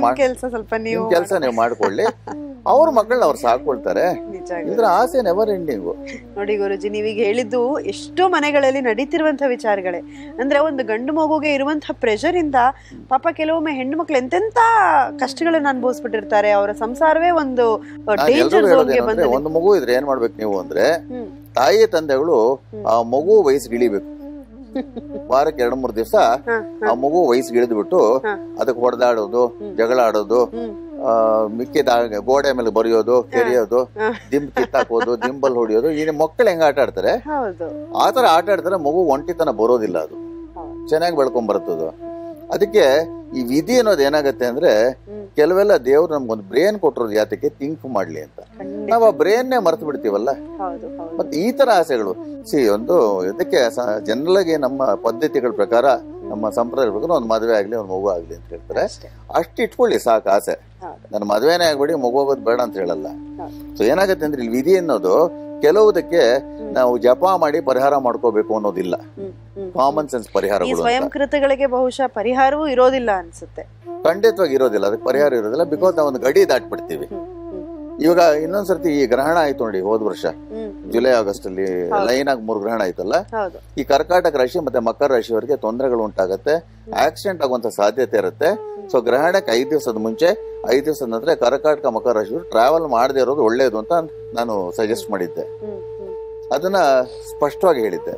ಕೆಲಸ ನೀವು ಮಾಡ್ಕೊಳ್ಳಿ. ಅವ್ರ ಮಕ್ಕಳನ್ನ ಅವ್ರು ಸಾಕೊಳ್ತಾರೆ. ಇದ್ರ ಆಸೆ ನೆವರ್ ಎಂಡಿಂಗು. ನೋಡಿ ಗುರುಜಿ, ನೀವೀಗ ಹೇಳಿದ್ದು ಎಷ್ಟೋ ಮನೆಗಳಲ್ಲಿ ನಡೀತಿರುವಂತಹ ವಿಚಾರಗಳೇ. ಅಂದ್ರೆ ಒಂದು ಗಂಡು ಮಗುಗೆ ಇರುವಂತಹ ಪ್ರೆಷರ್ ಇಂದ ಪಾಪ ಕೆಲವೊಮ್ಮೆ ಹೆಣ್ಣು ಮಕ್ಳು ಎಂತೆಂತ ಕಷ್ಟಗಳನ್ನ ಅನುಭವಿಸ್ಬಿಟ್ಟಿರ್ತಾರೆ. ಅವರ ಸಂಸಾರವೇ ಒಂದು ಡೇಂಜರ್ ಝೋನ್ಗೆ ಬಂದಿದೆ. ಒಂದು ಮಗು ಇದ್ರೆ ಏನ್ ಮಾಡ್ಬೇಕು ನೀವು ಅಂದ್ರೆ, ತಾಯಿ ತಂದೆಗಳು ಆ ಮಗು ವಯಸ್ಸಿಗೆ ಇಳಿಬೇಕು. ವಾರಕ್ಕೆ ಎರಡು ಮೂರು ದಿವಸ ಆ ಮಗು ವಯಸ್ಸಿಗೆ ಇಳಿದು ಬಿಟ್ಟು ಅದಕ್ಕೆ ಹೊಡೆದಾಡೋದು, ಜಗಳ ಆಡೋದು, ಮಿಕ್ಕಿದ ಗೋಡೆ ಮೇಲೆ ಬರೆಯೋದು, ಕೆರೆಯೋದು, ದಿಂಬ್ ಕಿತ್ತಾಕೋದು, ದಿಂಬಲ್ ಹೊಡಿಯೋದು. ಈ ಮಕ್ಕಳು ಹೆಂಗ ಆಟ ಆಡ್ತಾರೆ ಆತರ ಆಟ ಆಡ್ತಾರೆ. ಮಗು ಒಂಟಿತನ ಬರೋದಿಲ್ಲ, ಅದು ಚೆನ್ನಾಗಿ ಬೆಳ್ಕೊಂಡ್ ಬರ್ತದ. ಅದಕ್ಕೆ ಈ ವಿಧಿ ಅನ್ನೋದು ಏನಾಗತ್ತೆ ಅಂದ್ರೆ, ಕೆಲವೆಲ್ಲ ದೇವ್ರು ನಮ್ಗೊಂದು ಬ್ರೇನ್ ಕೊಟ್ಟಿರೋದು ಯಾತಕ್ಕೆ ಥಿಂಕ್ ಮಾಡ್ಲಿ ಅಂತ. ನಾವ್ ಆ ಬ್ರೇನ್ನೇ ಮರ್ತು ಬಿಡ್ತೀವಲ್ಲ. ಮತ್ತೆ ಈ ತರ ಆಸೆಗಳು ಸಿ ಒಂದು ಇದಕ್ಕೆ ಜನರಲ್ ಆಗಿ ನಮ್ಮ ಪದ್ಧತಿಗಳ ಪ್ರಕಾರ ನಮ್ಮ ಸಂಪ್ರದಾಯ ಪ್ರಕಾರ ಒಂದು ಮದುವೆ ಆಗ್ಲಿ ಒಂದು ಮಗು ಆಗ್ಲಿ ಅಂತ ಹೇಳ್ತಾರೆ. ಅಷ್ಟು ಇಟ್ಕೊಳ್ಳಿ ಸಾಕು ಆಸೆ. ನನ್ನ ಮದುವೆನೇ ಆಗ್ಬೇಡಿ ಮಗು ಆಗೋದು ಬೇಡ ಅಂತ ಹೇಳಲ್ಲ. ಸೊ ಏನಾಗತ್ತೆ ಅಂದ್ರೆ ಇಲ್ಲಿ ವಿಧಿ ಅನ್ನೋದು ಕೆಲವುದಕ್ಕೆ ನಾವು ಜಪ ಮಾಡಿ ಪರಿಹಾರ ಮಾಡ್ಕೋಬೇಕು ಅನ್ನೋದಿಲ್ಲ. ಕಾಮನ್ ಸೆನ್ಸ್ ಪರಿಹಾರಗಳು ಸ್ವಯಂಕೃತಗಳಿಗೆ ಬಹುಶಃ ಪರಿಹಾರವೂ ಇರೋದಿಲ್ಲ ಅನ್ಸುತ್ತೆ. ಖಂಡಿತವಾಗಿ ಇರೋದಿಲ್ಲ, ಅದಕ್ಕೆ ಪರಿಹಾರ ಇರೋದಿಲ್ಲ. ಬಿಕಾಸ್ ನಾವು ಒಂದು ಗಡಿ ದಾಟ್ಬಿಡ್ತೀವಿ. ಇವಾಗ ಇನ್ನೊಂದ್ಸರ್ತಿ ಈ ಗ್ರಹಣ ಆಯ್ತು ನೋಡಿ, ಹೋದ್ ವರ್ಷ ಜುಲೈ ಆಗಸ್ಟ್ ಅಲ್ಲಿ ಲೈನ್ ಆಗಿ ಮೂರು ಗ್ರಹಣ ಆಯ್ತಲ್ಲ. ಈ ಕರ್ಕಾಟಕ ರಾಶಿ ಮತ್ತೆ ಮಕರ ರಾಶಿಯವರಿಗೆ ತೊಂದರೆಗಳು ಉಂಟಾಗತ್ತೆ, ಆಕ್ಸಿಡೆಂಟ್ ಆಗುವಂತ ಸಾಧ್ಯತೆ ಇರುತ್ತೆ. ಸೊ ಗ್ರಹಣಕ್ಕೆ ಐದ್ ದಿವಸದ ಮುಂಚೆ ಐದ್ ದಿವಸದ ನಂತರ ಕರ್ಕಾಟಕ ಮಕರ ರಾಶಿಯವರು ಟ್ರಾವೆಲ್ ಮಾಡದೇ ಇರೋದು ಒಳ್ಳೇದು ಅಂತ ನಾನು ಸಜೆಸ್ಟ್ ಮಾಡಿದ್ದೆ. ಅದನ್ನ ಸ್ಪಷ್ಟವಾಗಿ ಹೇಳಿದ್ದೆ.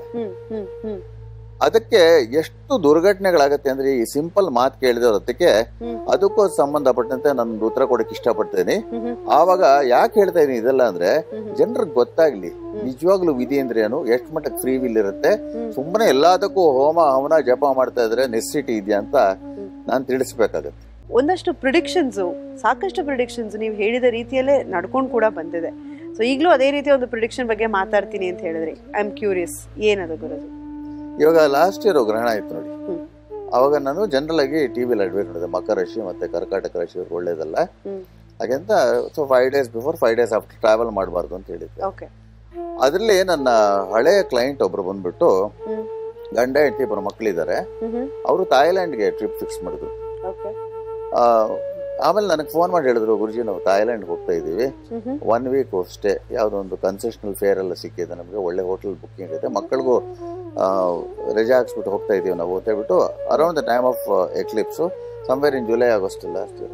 ಅದಕ್ಕೆ ಎಷ್ಟು ದುರ್ಘಟನೆಗಳಾಗತ್ತೆ ಅಂದ್ರೆ ಈ ಸಿಂಪಲ್ ಮಾತು ಕೇಳಿದಕ್ಕೆ ಅದಕ್ಕೂ ಸಂಬಂಧಪಟ್ಟಂತೆ ನಾನು ಉತ್ತರ ಕೊಡಕ್ಕೆ ಇಷ್ಟಪಡ್ತೇನೆ. ಆವಾಗ ಯಾಕೆ ಹೇಳ್ತಾ ಇದೀನಿ ಇದೆಲ್ಲ ಅಂದ್ರೆ, ಜನರಿಗೆ ಗೊತ್ತಾಗ್ಲಿ ನಿಜವಾಗ್ಲೂ ವಿಧಿ ಅಂದ್ರೆ ಏನು, ಎಷ್ಟು ಮಟ್ಟಕ್ಕೆ ಫ್ರೀ ವಿಲ್ ಇರುತ್ತೆ. ಸುಮ್ಮನೆ ಎಲ್ಲದಕ್ಕೂ ಹೋಮ ಹವನ ಜಪ ಮಾಡ್ತಾ ಇದ್ರೆ ನೆಸಿಟಿ ಇದೆಯಾ ಅಂತ ನಾನು ತಿಳಿಸ್ಬೇಕಾಗತ್ತೆ. ಒಂದಷ್ಟು ಪ್ರಿಡಿಕ್ಷನ್ಸು ಸಾಕಷ್ಟು ಪ್ರಿಡಿಕ್ಷನ್ಸ್ ನೀವು ಹೇಳಿದ ರೀತಿಯಲ್ಲೇ ನಡ್ಕೊಂಡು ಕೂಡ ಬಂದಿದೆ. ಸೊ ಈಗಲೂ ಅದೇ ರೀತಿಯ ಒಂದು ಪ್ರಿಡಿಕ್ಷನ್ ಬಗ್ಗೆ ಮಾತಾಡ್ತೀನಿ ಅಂತ ಹೇಳಿದ್ರಿ. ಐ ಆಮ್ ಕ್ಯೂರಿಯಸ್, ಏನದು ಗುರುಜಿ? ಇವಾಗ ಲಾಸ್ಟ್ ಇಯರ್ ಗ್ರಹಣ ಆಯ್ತು ನೋಡಿ, ಅವಾಗ ನಾನು ಜನರಲ್ ಆಗಿ ಟಿವಿಲಿ ಅಡ್ವೈಸ್ ಮಾಡಿದೆ ಮಕರ ರಾಶಿ ಮತ್ತೆ ಕರ್ಕಾಟಕ ರಾಶಿ ಒಳ್ಳೇದಲ್ಲ ಹಾಗೆಂತ. So five days before five days after travel ಮಾಡಬಾರ್ದು ಅಂತ ಹೇಳಿದ್ದೆ. ಅದ್ರಲ್ಲಿ ನನ್ನ ಹಳೆ ಕ್ಲೈಂಟ್ ಒಬ್ರು ಬಂದ್ಬಿಟ್ಟು ಗಂಡ ಹೆಂಡತಿ ಇಬ್ಬರು ಮಕ್ಕಳಿದ್ದಾರೆ, ಅವರು ಥಾಯ್ಲ್ಯಾಂಡ್ಗೆ ಟ್ರಿಪ್ ಫಿಕ್ಸ್ ಮಾಡಿದ್ರು. ಆಮೇಲೆ ನನಗೆ ಫೋನ್ ಮಾಡಿ ಹೇಳಿದ್ರು, ಗುರುಜಿ ನಾವು ಥಾಯ್ಲ್ಯಾಂಡ್ ಹೋಗ್ತಾ ಇದೀವಿ, ಒನ್ ವೀಕ್ ಸ್ಟೇ, ಯಾವುದೋ ಒಂದು ಕನ್ಸೆಷನಲ್ ಫೇರ್ ಎಲ್ಲ ಸಿಕ್ಕಿದೆ ನಮಗೆ, ಒಳ್ಳೆ ಹೋಟೆಲ್ ಬುಕ್ಕಿಂಗ್ ಇದೆ, ಮಕ್ಕಳಿಗೂ ರಜೆ ಹಾಕ್ಸ್ಬಿಟ್ಟು ಹೋಗ್ತಾ ಇದೀವಿ ನಾವು ಅಂತ ಹೇಳ್ಬಿಟ್ಟು around the time of eclipse somewhere in July August last year.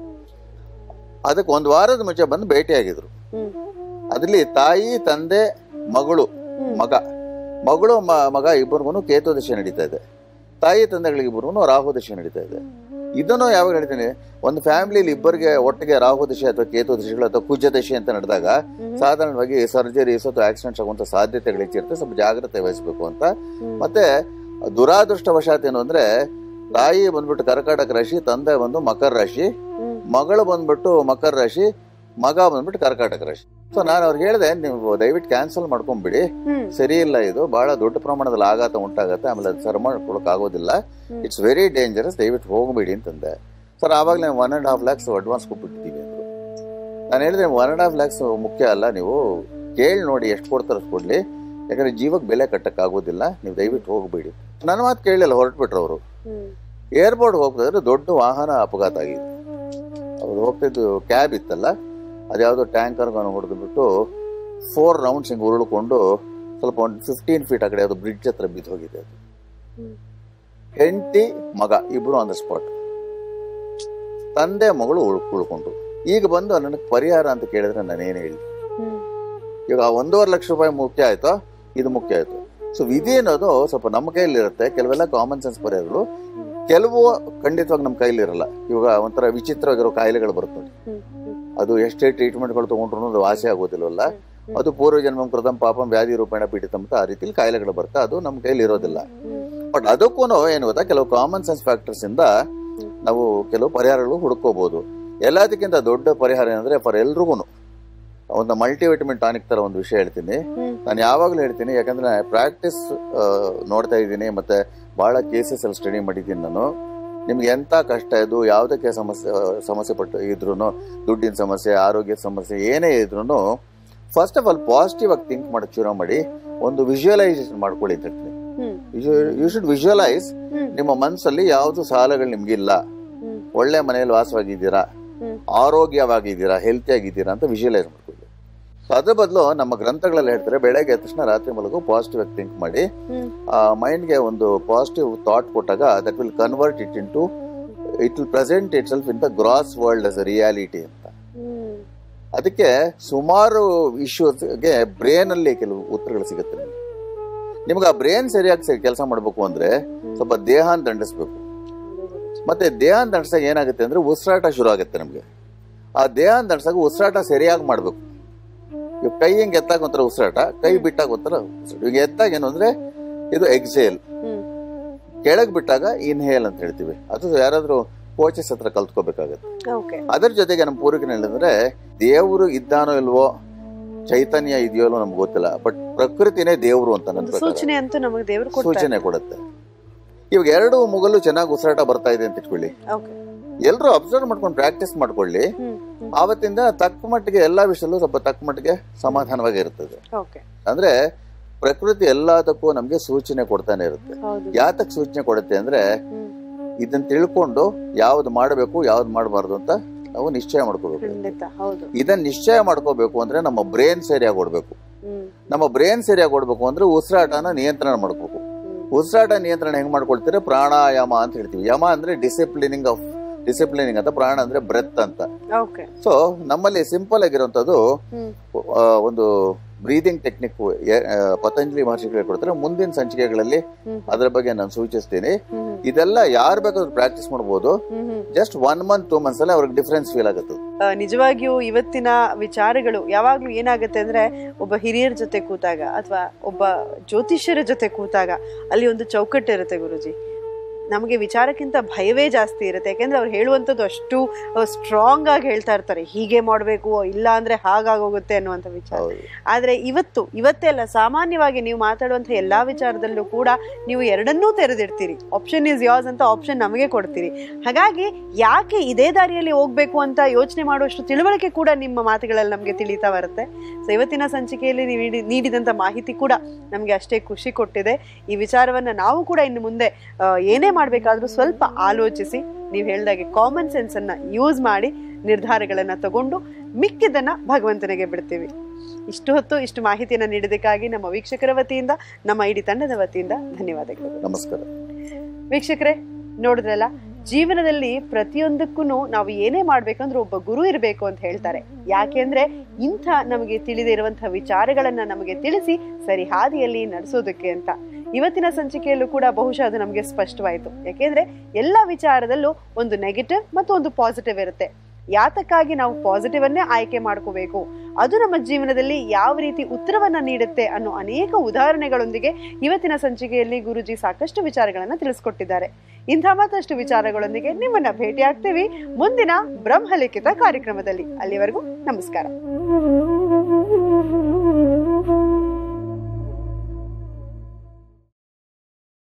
ಅದಕ್ಕೆ ಒಂದು ವಾರದ ಮುಂಚೆ ಬಂದು ಭೇಟಿಯಾಗಿದ್ರು. ಅದ್ರಲ್ಲಿ ತಾಯಿ ತಂದೆ ಮಗಳು ಮಗ ಮಗಳು ಮಗ ಇಬ್ಬರಿಗೂ ಕೇತು ದಶೆ ನಡೀತಾ ಇದೆ, ತಾಯಿ ತಂದೆಗಳಿಗೆ ಇಬ್ಬರಿಗೂ ರಾಹು ದಶೆ ನಡೀತಾ ಇದೆ. ಇದನ್ನು ಯಾವಾಗ ಹೇಳ್ತೀನಿ, ಒಂದು ಫ್ಯಾಮಿಲಿಲಿ ಇಬ್ಬರಿಗೆ ಒಟ್ಟಿಗೆ ರಾಹು ದಶೆ ಅಥವಾ ಕೇತು ದಶೆಗಳು ಅಥವಾ ಕುಜ ದಶೆ ಅಂತ ನಡೆದಾಗ ಸಾಧಾರಣವಾಗಿ ಸರ್ಜರೀಸ್ ಅಥವಾ ಆಕ್ಸಿಡೆಂಟ್ಸ್ ಆಗುವಂತ ಸಾಧ್ಯತೆಗಳು ಹೆಚ್ಚಿರುತ್ತೆ, ಸ್ವಲ್ಪ ಜಾಗ್ರತೆ ವಹಿಸಬೇಕು ಅಂತ. ಮತ್ತೆ ದುರಾದೃಷ್ಟವಶಾತ್ ಏನು ಅಂದ್ರೆ ತಾಯಿ ಬಂದ್ಬಿಟ್ಟು ಕರ್ಕಾಟಕ ರಾಶಿ, ತಂದೆ ಬಂದು ಮಕರ ರಾಶಿ, ಮಗಳು ಬಂದ್ಬಿಟ್ಟು ಮಕರ ರಾಶಿ, ಮಗ ಬಂದ್ಬಿಟ್ಟು ಕರ್ಕಾಟಕ ರಾಶಿ. ಸೊ ನಾನು ಅವ್ರಿಗೆ ಹೇಳಿದೆ, ನೀವು ದಯವಿಟ್ಟು ಕ್ಯಾನ್ಸಲ್ ಮಾಡ್ಕೊಂಡ್ಬಿಡಿ, ಸರಿ ಇಲ್ಲ, ಇದು ಬಹಳ ದೊಡ್ಡ ಪ್ರಮಾಣದಲ್ಲಿ ಆಘಾತ ಉಂಟಾಗತ್ತೆ, ಆಮೇಲೆ ಅದು ಸರ್ ಮಾಡ್ಕೊಳಕ್ ಆಗೋದಿಲ್ಲ, ಇಟ್ಸ್ ವೆರಿ ಡೇಂಜರಸ್, ದಯವಿಟ್ಟು ಹೋಗ್ಬಿಡಿ ಅಂತಂದೆ. ಸರ್ ಆವಾಗಲೇ one and half lakhs advance ಕೊಟ್ಬಿಟ್ಟಿದ್ದೀವಿ ಅಂದ್ರು. ನಾನು ಹೇಳಿದೆ ಒನ್ ಅಂಡ್ ಹಾಫ್ ಲ್ಯಾಕ್ಸ್ ಮುಖ್ಯ ಅಲ್ಲ, ನೀವು ಕೇಳಿ ನೋಡಿ ಎಷ್ಟು ಕೊಡ್ತಾರ ಕೊಡ್ಲಿ, ಯಾಕಂದ್ರೆ ಜೀವಕ್ಕೆ ಬೆಲೆ ಕಟ್ಟಕ್ ಆಗೋದಿಲ್ಲ, ನೀವು ದಯವಿಟ್ಟು ಹೋಗ್ಬಿಡಿ. ನನ್ನ ಮಾತು ಕೇಳಿಲ್ಲ, ಹೊರಟ್ಬಿಟ್ರು ಅವರು. ಏರ್ಪೋರ್ಟ್ ಹೋಗ್ತಿದ್ರೆ ದೊಡ್ಡ ವಾಹನ ಅಪಘಾತ ಆಗಿದೆ. ಅವ್ರು ಹೋಗ್ತಿದ್ದು ಕ್ಯಾಬ್ ಇತ್ತಲ್ಲ, ಅದ್ಯಾವುದೋ ಟ್ಯಾಂಕರ್ ಹೊಡೆದ್ಬಿಟ್ಟು ಫೋರ್ ರೌಂಡ್ಸ್ ಹಿಂಗೆ ಉರುಳ್ಕೊಂಡು ಸ್ವಲ್ಪ ಒಂದು ಫಿಫ್ಟೀನ್ ಫೀಟ್ ಆ ಕಡೆ ಅದು ಬ್ರಿಡ್ಜ್ ಹತ್ರ ಬಿದ್ದು ಹೋಗಿದೆ. ಅದು ಹೆಂಡತಿ ಮಗ ಇಬ್ರು ಆನ್ ದ ಸ್ಪಾಟ್, ತಂದೆ ಮಗಳು ಉಳ್ಕೊಂಡು. ಈಗ ಬಂದು ನನಗೆ ಪರಿಹಾರ ಅಂತ ಕೇಳಿದ್ರೆ ನಾನೇನು ಹೇಳಿ, ಈಗ ಒಂದೂವರೆ ಲಕ್ಷ ರೂಪಾಯಿ ಮುಖ್ಯ ಆಯ್ತು, ಇದು ಮುಖ್ಯ ಆಯ್ತು. ಸೊ ವಿಧಿ ಅನ್ನೋದು ಸ್ವಲ್ಪ ನಮ್ಮ ಕೈಲಿರುತ್ತೆ, ಕೆಲವೆಲ್ಲ ಕಾಮನ್ ಸೆನ್ಸ್ ಪರಿಹಾರಗಳು, ಕೆಲವು ಖಂಡಿತವಾಗಿ ನಮ್ಮ ಕೈಲಿರಲ್ಲ. ಇವಾಗ ಒಂಥರ ವಿಚಿತ್ರವಾಗಿರೋ ಕಾಯಿಲೆಗಳು ಬರುತ್ತೆ, ಅದು ಎಷ್ಟೇ ಟ್ರೀಟ್ಮೆಂಟ್ಗಳು ತಗೊಂಡ್ರು ಅದು ವಾಸಿ ಆಗೋದಿಲ್ವಲ್ಲ, ಅದು ಪೂರ್ವ ಜನ್ಮ ಕೃತಂ ಪಾಪಂ ವ್ಯಾಧಿ ರೂಪೇಣ ಪೀಡಿತಂ ಅಂತ ಆ ರೀತಿಲಿ ಕಾಯಿಲೆಗಳು ಬರುತ್ತೆ, ಅದು ನಮ್ಮ ಕೈಲಿ ಇರೋದಿಲ್ಲ. ಬಟ್ ಅದಕ್ಕೂ ಏನು ಗೊತ್ತಾ, ಕೆಲವು ಕಾಮನ್ ಸೆನ್ಸ್ ಫ್ಯಾಕ್ಟರ್ಸ್ ಇಂದ ನಾವು ಕೆಲವು ಪರಿಹಾರಗಳು ಹುಡ್ಕೋಬಹುದು. ಎಲ್ಲದಕ್ಕಿಂತ ದೊಡ್ಡ ಪರಿಹಾರ ಏನಂದ್ರೆ ಫಾರ್ ಎಲ್ರಿಗೂ ಒಂದು ಮಲ್ಟಿವಿಟಮಿನ್ ಟಾನಿಕ್ ತರ ಒಂದು ವಿಷಯ ಹೇಳ್ತೀನಿ. ನಾನು ಯಾವಾಗಲೂ ಹೇಳ್ತೀನಿ, ಯಾಕಂದ್ರೆ ಪ್ರಾಕ್ಟೀಸ್ ನೋಡ್ತಾ ಇದ್ದೀನಿ, ಮತ್ತೆ ಬಹಳ ಕೇಸಸ್ ಅಲ್ಲಿ ಸ್ಟಡಿ ಮಾಡಿದ್ದೀನಿ ನಾನು. ನಿಮ್ಗೆ ಎಂತ ಕಷ್ಟ ಇದು, ಯಾವುದಕ್ಕೆ ಸಮಸ್ಯೆ ಸಮಸ್ಯೆ ಪಟ್ಟು ಇದ್ರು, ದುಡ್ಡಿನ ಸಮಸ್ಯೆ, ಆರೋಗ್ಯದ ಸಮಸ್ಯೆ ಏನೇ ಇದ್ರು, ಫಸ್ಟ್ ಆಫ್ ಆಲ್ ಪಾಸಿಟಿವ್ ಆಗಿ ಥಿಂಕ್ ಮಾಡಕ್ ಶುರು ಮಾಡಿ ಒಂದು ವಿಜುವಲೈಸೇಷನ್ ಮಾಡ್ಕೊಳ್ಳಿ ಅಂತ ಹೇಳ್ತೀನಿ. ಯು ಶುಡ್ ವಿಜುವಲೈಸ್, ನಿಮ್ಮ ಮನಸ್ಸಲ್ಲಿ ಯಾವ್ದು ಸಾಲಗಳು ನಿಮ್ಗಿಲ್ಲ, ಒಳ್ಳೆ ಮನೆಯಲ್ಲಿ ವಾಸವಾಗಿದ್ದೀರಾ, ಆರೋಗ್ಯವಾಗಿದ್ದೀರಾ, ಹೆಲ್ತಿ ಆಗಿದ್ದೀರಾ ಅಂತ ವಿಜುವಲೈಸ್ ಮಾಡ್ಕೊಳ್ಳಿ. ಅದ್ರ ಬದಲು ನಮ್ಮ ಗ್ರಂಥಗಳಲ್ಲಿ ಹೇಳ್ತಾರೆ, ಬೆಳಗ್ಗೆ ಎದ್ದ ತಕ್ಷಣ ರಾತ್ರಿ ಮಲಗು ಪಾಸಿಟಿವ್ ಆಗಿ ಥಿಂಕ್ ಮಾಡಿ, ಆ ಮೈಂಡ್ಗೆ ಒಂದು ಪಾಸಿಟಿವ್ ಥಾಟ್ ಕೊಟ್ಟಾಗ that will convert it into it will present itself in the gross world as a reality ಅಂತ. ಅದಕ್ಕೆ ಸುಮಾರು ಇಶ್ಯೂಸ್ಗೆ ಬ್ರೇನ್ ಅಲ್ಲಿ ಕೆಲವು ಉತ್ತರಗಳು ಸಿಗುತ್ತೆ. ನಿಮ್ಗೆ ಆ ಬ್ರೇನ್ ಸರಿಯಾಗಿ ಕೆಲಸ ಮಾಡ್ಬೇಕು ಅಂದ್ರೆ ಸ್ವಲ್ಪ ದೇಹನ ದಂಡಿಸ್ಬೇಕು. ಮತ್ತೆ ದೇಹನ ದಂಡಿಸಾಗ ಏನಾಗುತ್ತೆ ಅಂದ್ರೆ ಉಸಿರಾಟ ಶುರು ಆಗುತ್ತೆ ನಮ್ಗೆ. ಆ ದೇಹನ ದಂಡಿಸಾಗ ಉಸಿರಾಟ ಸರಿಯಾಗಿ ಮಾಡ್ಬೇಕು. ಈಗ ಕೈ ಹಿಂಗೆ ಎತ್ತಾಗ ಒಂಥರ ಉಸಿರಾಟ, ಕೈ ಬಿಟ್ಟಾಗ ಒಂಥರ ಉಸಿರಾಟ. ಈಗ ಎತ್ತಾಗ ಏನು ಅಂದ್ರೆ ಇದು ಎಕ್ಸೇಲ್, ಕೆಳಗ್ ಬಿಟ್ಟಾಗ ಇನ್ಹೇಲ್ ಅಂತ ಹೇಳ್ತೀವಿ. ಅದು ಯಾರಾದ್ರೂ ಕೋಚಸ್ ಹತ್ರ ಕಲ್ತ್ಕೋಬೇಕಾಗತ್ತೆ. ಅದರ ಜೊತೆಗೆ ನಮ್ಮ ಪೂರ್ವಿಕರು ಹೇಳಿದ್ರೆ, ದೇವರು ಇದ್ದಾನೋ ಇಲ್ವೋ, ಚೈತನ್ಯ ಇದೆಯೋ ಅಲ್ವೋ ನಮ್ಗೆ ಗೊತ್ತಿಲ್ಲ, ಬಟ್ ಪ್ರಕೃತಿನೇ ದೇವರು ಅಂತ ನನ್ನ ಸೂಚನೆ ಕೊಡುತ್ತೆ. ಇವಾಗ ಎರಡು ಮುಗಲು ಚೆನ್ನಾಗಿ ಉಸಿರಾಟ ಬರ್ತಾ ಇದೆ ಅಂತ ಇಟ್ಕೊಳ್ಳಿ, ಎಲ್ರು ಅಬ್ಸರ್ವ್ ಮಾಡ್ಕೊಂಡು ಪ್ರಾಕ್ಟೀಸ್ ಮಾಡ್ಕೊಳ್ಳಿ. ಆವತ್ತಿಂದ ತಕ್ಕ ಮಟ್ಟಿಗೆ ಎಲ್ಲಾ ವಿಷಯಲ್ಲೂ ಸ್ವಲ್ಪ ತಕ್ಕ ಮಟ್ಟಿಗೆ ಸಮಾಧಾನವಾಗಿ ಇರ್ತದೆ. ಅಂದ್ರೆ ಪ್ರಕೃತಿ ಎಲ್ಲದಕ್ಕೂ ನಮ್ಗೆ ಸೂಚನೆ ಕೊಡ್ತಾನೆ ಇರುತ್ತೆ. ಯಾತಕ್ ಸೂಚನೆ ಕೊಡುತ್ತೆ ಅಂದ್ರೆ, ಇದನ್ನ ತಿಳ್ಕೊಂಡು ಯಾವ್ದು ಮಾಡಬೇಕು ಯಾವ್ದು ಮಾಡಬಾರ್ದು ಅಂತ ನಾವು ನಿಶ್ಚಯ ಮಾಡ್ಕೋಬೇಕು. ಇದನ್ನ ನಿಶ್ಚಯ ಮಾಡ್ಕೋಬೇಕು ಅಂದ್ರೆ ನಮ್ಮ ಬ್ರೇನ್ ಸರಿಯಾಗಿ ಓಡ್ಬೇಕು. ನಮ್ಮ ಬ್ರೇನ್ ಸರಿಯಾಗಿ ಓಡ್ಬೇಕು ಅಂದ್ರೆ ಉಸಿರಾಟನ ನಿಯಂತ್ರಣ ಮಾಡ್ಕೋಬೇಕು. ಉಸಿರಾಟ ನಿಯಂತ್ರಣ ಹೆಂಗ್ ಮಾಡ್ಕೊಳ್ತೀರಾ, ಪ್ರಾಣಾಯಾಮ ಅಂತ ಹೇಳ್ತೀವಿ. ಯಮ ಅಂದ್ರೆ ಡಿಸಿಪ್ಲಿನಿಂಗ್ ಆಫ್ ಡಿಸಿಪ್ಲಿನಿಂಗ್ ಅಂತ, ಪ್ರಾಣ ಅಂದ್ರೆ ಬ್ರೆತ್ ಅಂತ. ಸೊ ನಮ್ಮಲ್ಲಿ ಸಿಂಪಲ್ ಆಗಿರುವಂತದ್ದು ಒಂದು ಬ್ರೀದಿಂಗ್ ಟೆಕ್ನಿಕ್ ಪತಂಜಲಿ ಮಹರ್ಷಿಗಳು ಕೊಡ್ತಾರೆ. ಮುಂದಿನ ಸಂಚಿಕೆಗಳಲ್ಲಿ ಅದ್ರ ಬಗ್ಗೆ ನಾನು ಸೂಚಿಸ್ತೀನಿ. ಇದೆಲ್ಲ ಯಾರು ಬೇಕಾದ್ರೂ ಪ್ರಾಕ್ಟೀಸ್ ಮಾಡಬಹುದು. Just one month two months ಅಲ್ಲಿ ಅವ್ರಿಗೆ ಡಿಫರೆನ್ಸ್ ಫೀಲ್ ಆಗುತ್ತೆ. ನಿಜವಾಗಿಯೂ ಇವತ್ತಿನ ವಿಚಾರಗಳು ಯಾವಾಗ್ಲೂ ಏನಾಗುತ್ತೆ ಅಂದ್ರೆ, ಒಬ್ಬ ಹಿರಿಯರ ಜೊತೆ ಕೂತಾಗ ಅಥವಾ ಒಬ್ಬ ಜ್ಯೋತಿಷ್ಯರ ಜೊತೆ ಕೂತಾಗ ಅಲ್ಲಿ ಒಂದು ಚೌಕಟ್ಟು ಇರುತ್ತೆ ಗುರುಜಿ. ನಮಗೆ ವಿಚಾರಕ್ಕಿಂತ ಭಯವೇ ಜಾಸ್ತಿ ಇರುತ್ತೆ. ಯಾಕೆಂದ್ರೆ ಅವ್ರು ಹೇಳುವಂಥದ್ದು ಅಷ್ಟು ಸ್ಟ್ರಾಂಗ್ ಆಗಿ ಹೇಳ್ತಾ ಇರ್ತಾರೆ, ಹೀಗೆ ಮಾಡಬೇಕು, ಇಲ್ಲ ಅಂದ್ರೆ ಹಾಗಾಗೋಗುತ್ತೆ ಅನ್ನುವಂಥ ವಿಚಾರ. ಆದ್ರೆ ಇವತ್ತು ಇವತ್ತೇ ಅಲ್ಲ, ಸಾಮಾನ್ಯವಾಗಿ ನೀವು ಮಾತಾಡುವಂಥ ಎಲ್ಲಾ ವಿಚಾರದಲ್ಲೂ ಕೂಡ ನೀವು ಎರಡನ್ನೂ ತೆರೆದಿಡ್ತೀರಿ. ಆಪ್ಷನ್ ಇಸ್ ಯಾಸ್ ಅಂತ ಆಪ್ಷನ್ ನಮಗೆ ಕೊಡ್ತೀರಿ. ಹಾಗಾಗಿ ಯಾಕೆ ಇದೇ ದಾರಿಯಲ್ಲಿ ಹೋಗ್ಬೇಕು ಅಂತ ಯೋಚನೆ ಮಾಡುವಷ್ಟು ತಿಳುವಳಿಕೆ ಕೂಡ ನಿಮ್ಮ ಮಾತುಗಳಲ್ಲಿ ನಮಗೆ ತಿಳಿತಾ ಬರುತ್ತೆ. ಸೊ ಇವತ್ತಿನ ಸಂಚಿಕೆಯಲ್ಲಿ ನೀವು ನೀಡಿದಂಥ ಮಾಹಿತಿ ಕೂಡ ನಮಗೆ ಅಷ್ಟೇ ಖುಷಿ ಕೊಟ್ಟಿದೆ. ಈ ವಿಚಾರವನ್ನ ನಾವು ಕೂಡ ಇನ್ನು ಮುಂದೆ ಏನೇ ಮಾಡ್ಬೇಕಾದ್ರೂ ಸ್ವಲ್ಪ ಆಲೋಚಿಸಿ, ನೀವು ಹೇಳಿದಾಗೆ ಕಾಮನ್ ಸೆನ್ಸ್ ಅನ್ನ ಯೂಸ್ ಮಾಡಿ ನಿರ್ಧಾರಗಳನ್ನ ತಗೊಂಡು ಮಿಕ್ಕಿದನ್ನ ಭಗವಂತನಿಗೆ ಬಿಡ್ತೀವಿ. ಇಷ್ಟು ಹೊತ್ತು ಇಷ್ಟು ಮಾಹಿತಿಯನ್ನ ನೀಡಿದಕ್ಕಾಗಿ ನಮ್ಮ ವೀಕ್ಷಕರ ವತಿಯಿಂದ, ನಮ್ಮ ಇಡೀ ತಂಡದ ವತಿಯಿಂದ ಧನ್ಯವಾದಗಳು. ನಮಸ್ಕಾರ. ವೀಕ್ಷಕರೇ, ನೋಡಿದ್ರಲ್ಲ, ಜೀವನದಲ್ಲಿ ಪ್ರತಿಯೊಂದಕ್ಕೂ ನಾವು ಏನೇ ಮಾಡ್ಬೇಕಂದ್ರೆ ಒಬ್ಬ ಗುರು ಇರಬೇಕು ಅಂತ ಹೇಳ್ತಾರೆ. ಯಾಕೆಂದ್ರೆ ಇಂಥ ನಮಗೆ ತಿಳಿದೇ ಇರುವಂತಹ ವಿಚಾರಗಳನ್ನ ನಮಗೆ ತಿಳಿಸಿ ಸರಿ ಹಾದಿಯಲ್ಲಿ ನಡೆಸೋದಕ್ಕೆ ಅಂತ. ಇವತ್ತಿನ ಸಂಚಿಕೆಯಲ್ಲೂ ಕೂಡ ಬಹುಶಃ ಅದು ನಮಗೆ ಸ್ಪಷ್ಟವಾಯಿತು. ಯಾಕೆಂದ್ರೆ ಎಲ್ಲ ವಿಚಾರದಲ್ಲೂ ಒಂದು ನೆಗೆಟಿವ್ ಮತ್ತು ಒಂದು ಪಾಸಿಟಿವ್ ಇರುತ್ತೆ. ಯಾತಕ್ಕಾಗಿ ನಾವು ಪಾಸಿಟಿವ್ ಅನ್ನೇ ಆಯ್ಕೆ ಮಾಡ್ಕೋಬೇಕು, ಅದು ನಮ್ಮ ಜೀವನದಲ್ಲಿ ಯಾವ ರೀತಿ ಉತ್ತರವನ್ನ ನೀಡುತ್ತೆ ಅನ್ನೋ ಅನೇಕ ಉದಾಹರಣೆಗಳೊಂದಿಗೆ ಇವತ್ತಿನ ಸಂಚಿಕೆಯಲ್ಲಿ ಗುರುಜಿ ಸಾಕಷ್ಟು ವಿಚಾರಗಳನ್ನ ತಿಳಿಸ್ಕೊಟ್ಟಿದ್ದಾರೆ. ಇಂಥ ಮತ್ತಷ್ಟು ವಿಚಾರಗಳೊಂದಿಗೆ ನಿಮ್ಮನ್ನ ಭೇಟಿ ಆಗ್ತೀವಿ ಮುಂದಿನ ಬ್ರಹ್ಮಲಿಖಿತ ಕಾರ್ಯಕ್ರಮದಲ್ಲಿ. ಅಲ್ಲಿವರೆಗೂ ನಮಸ್ಕಾರ.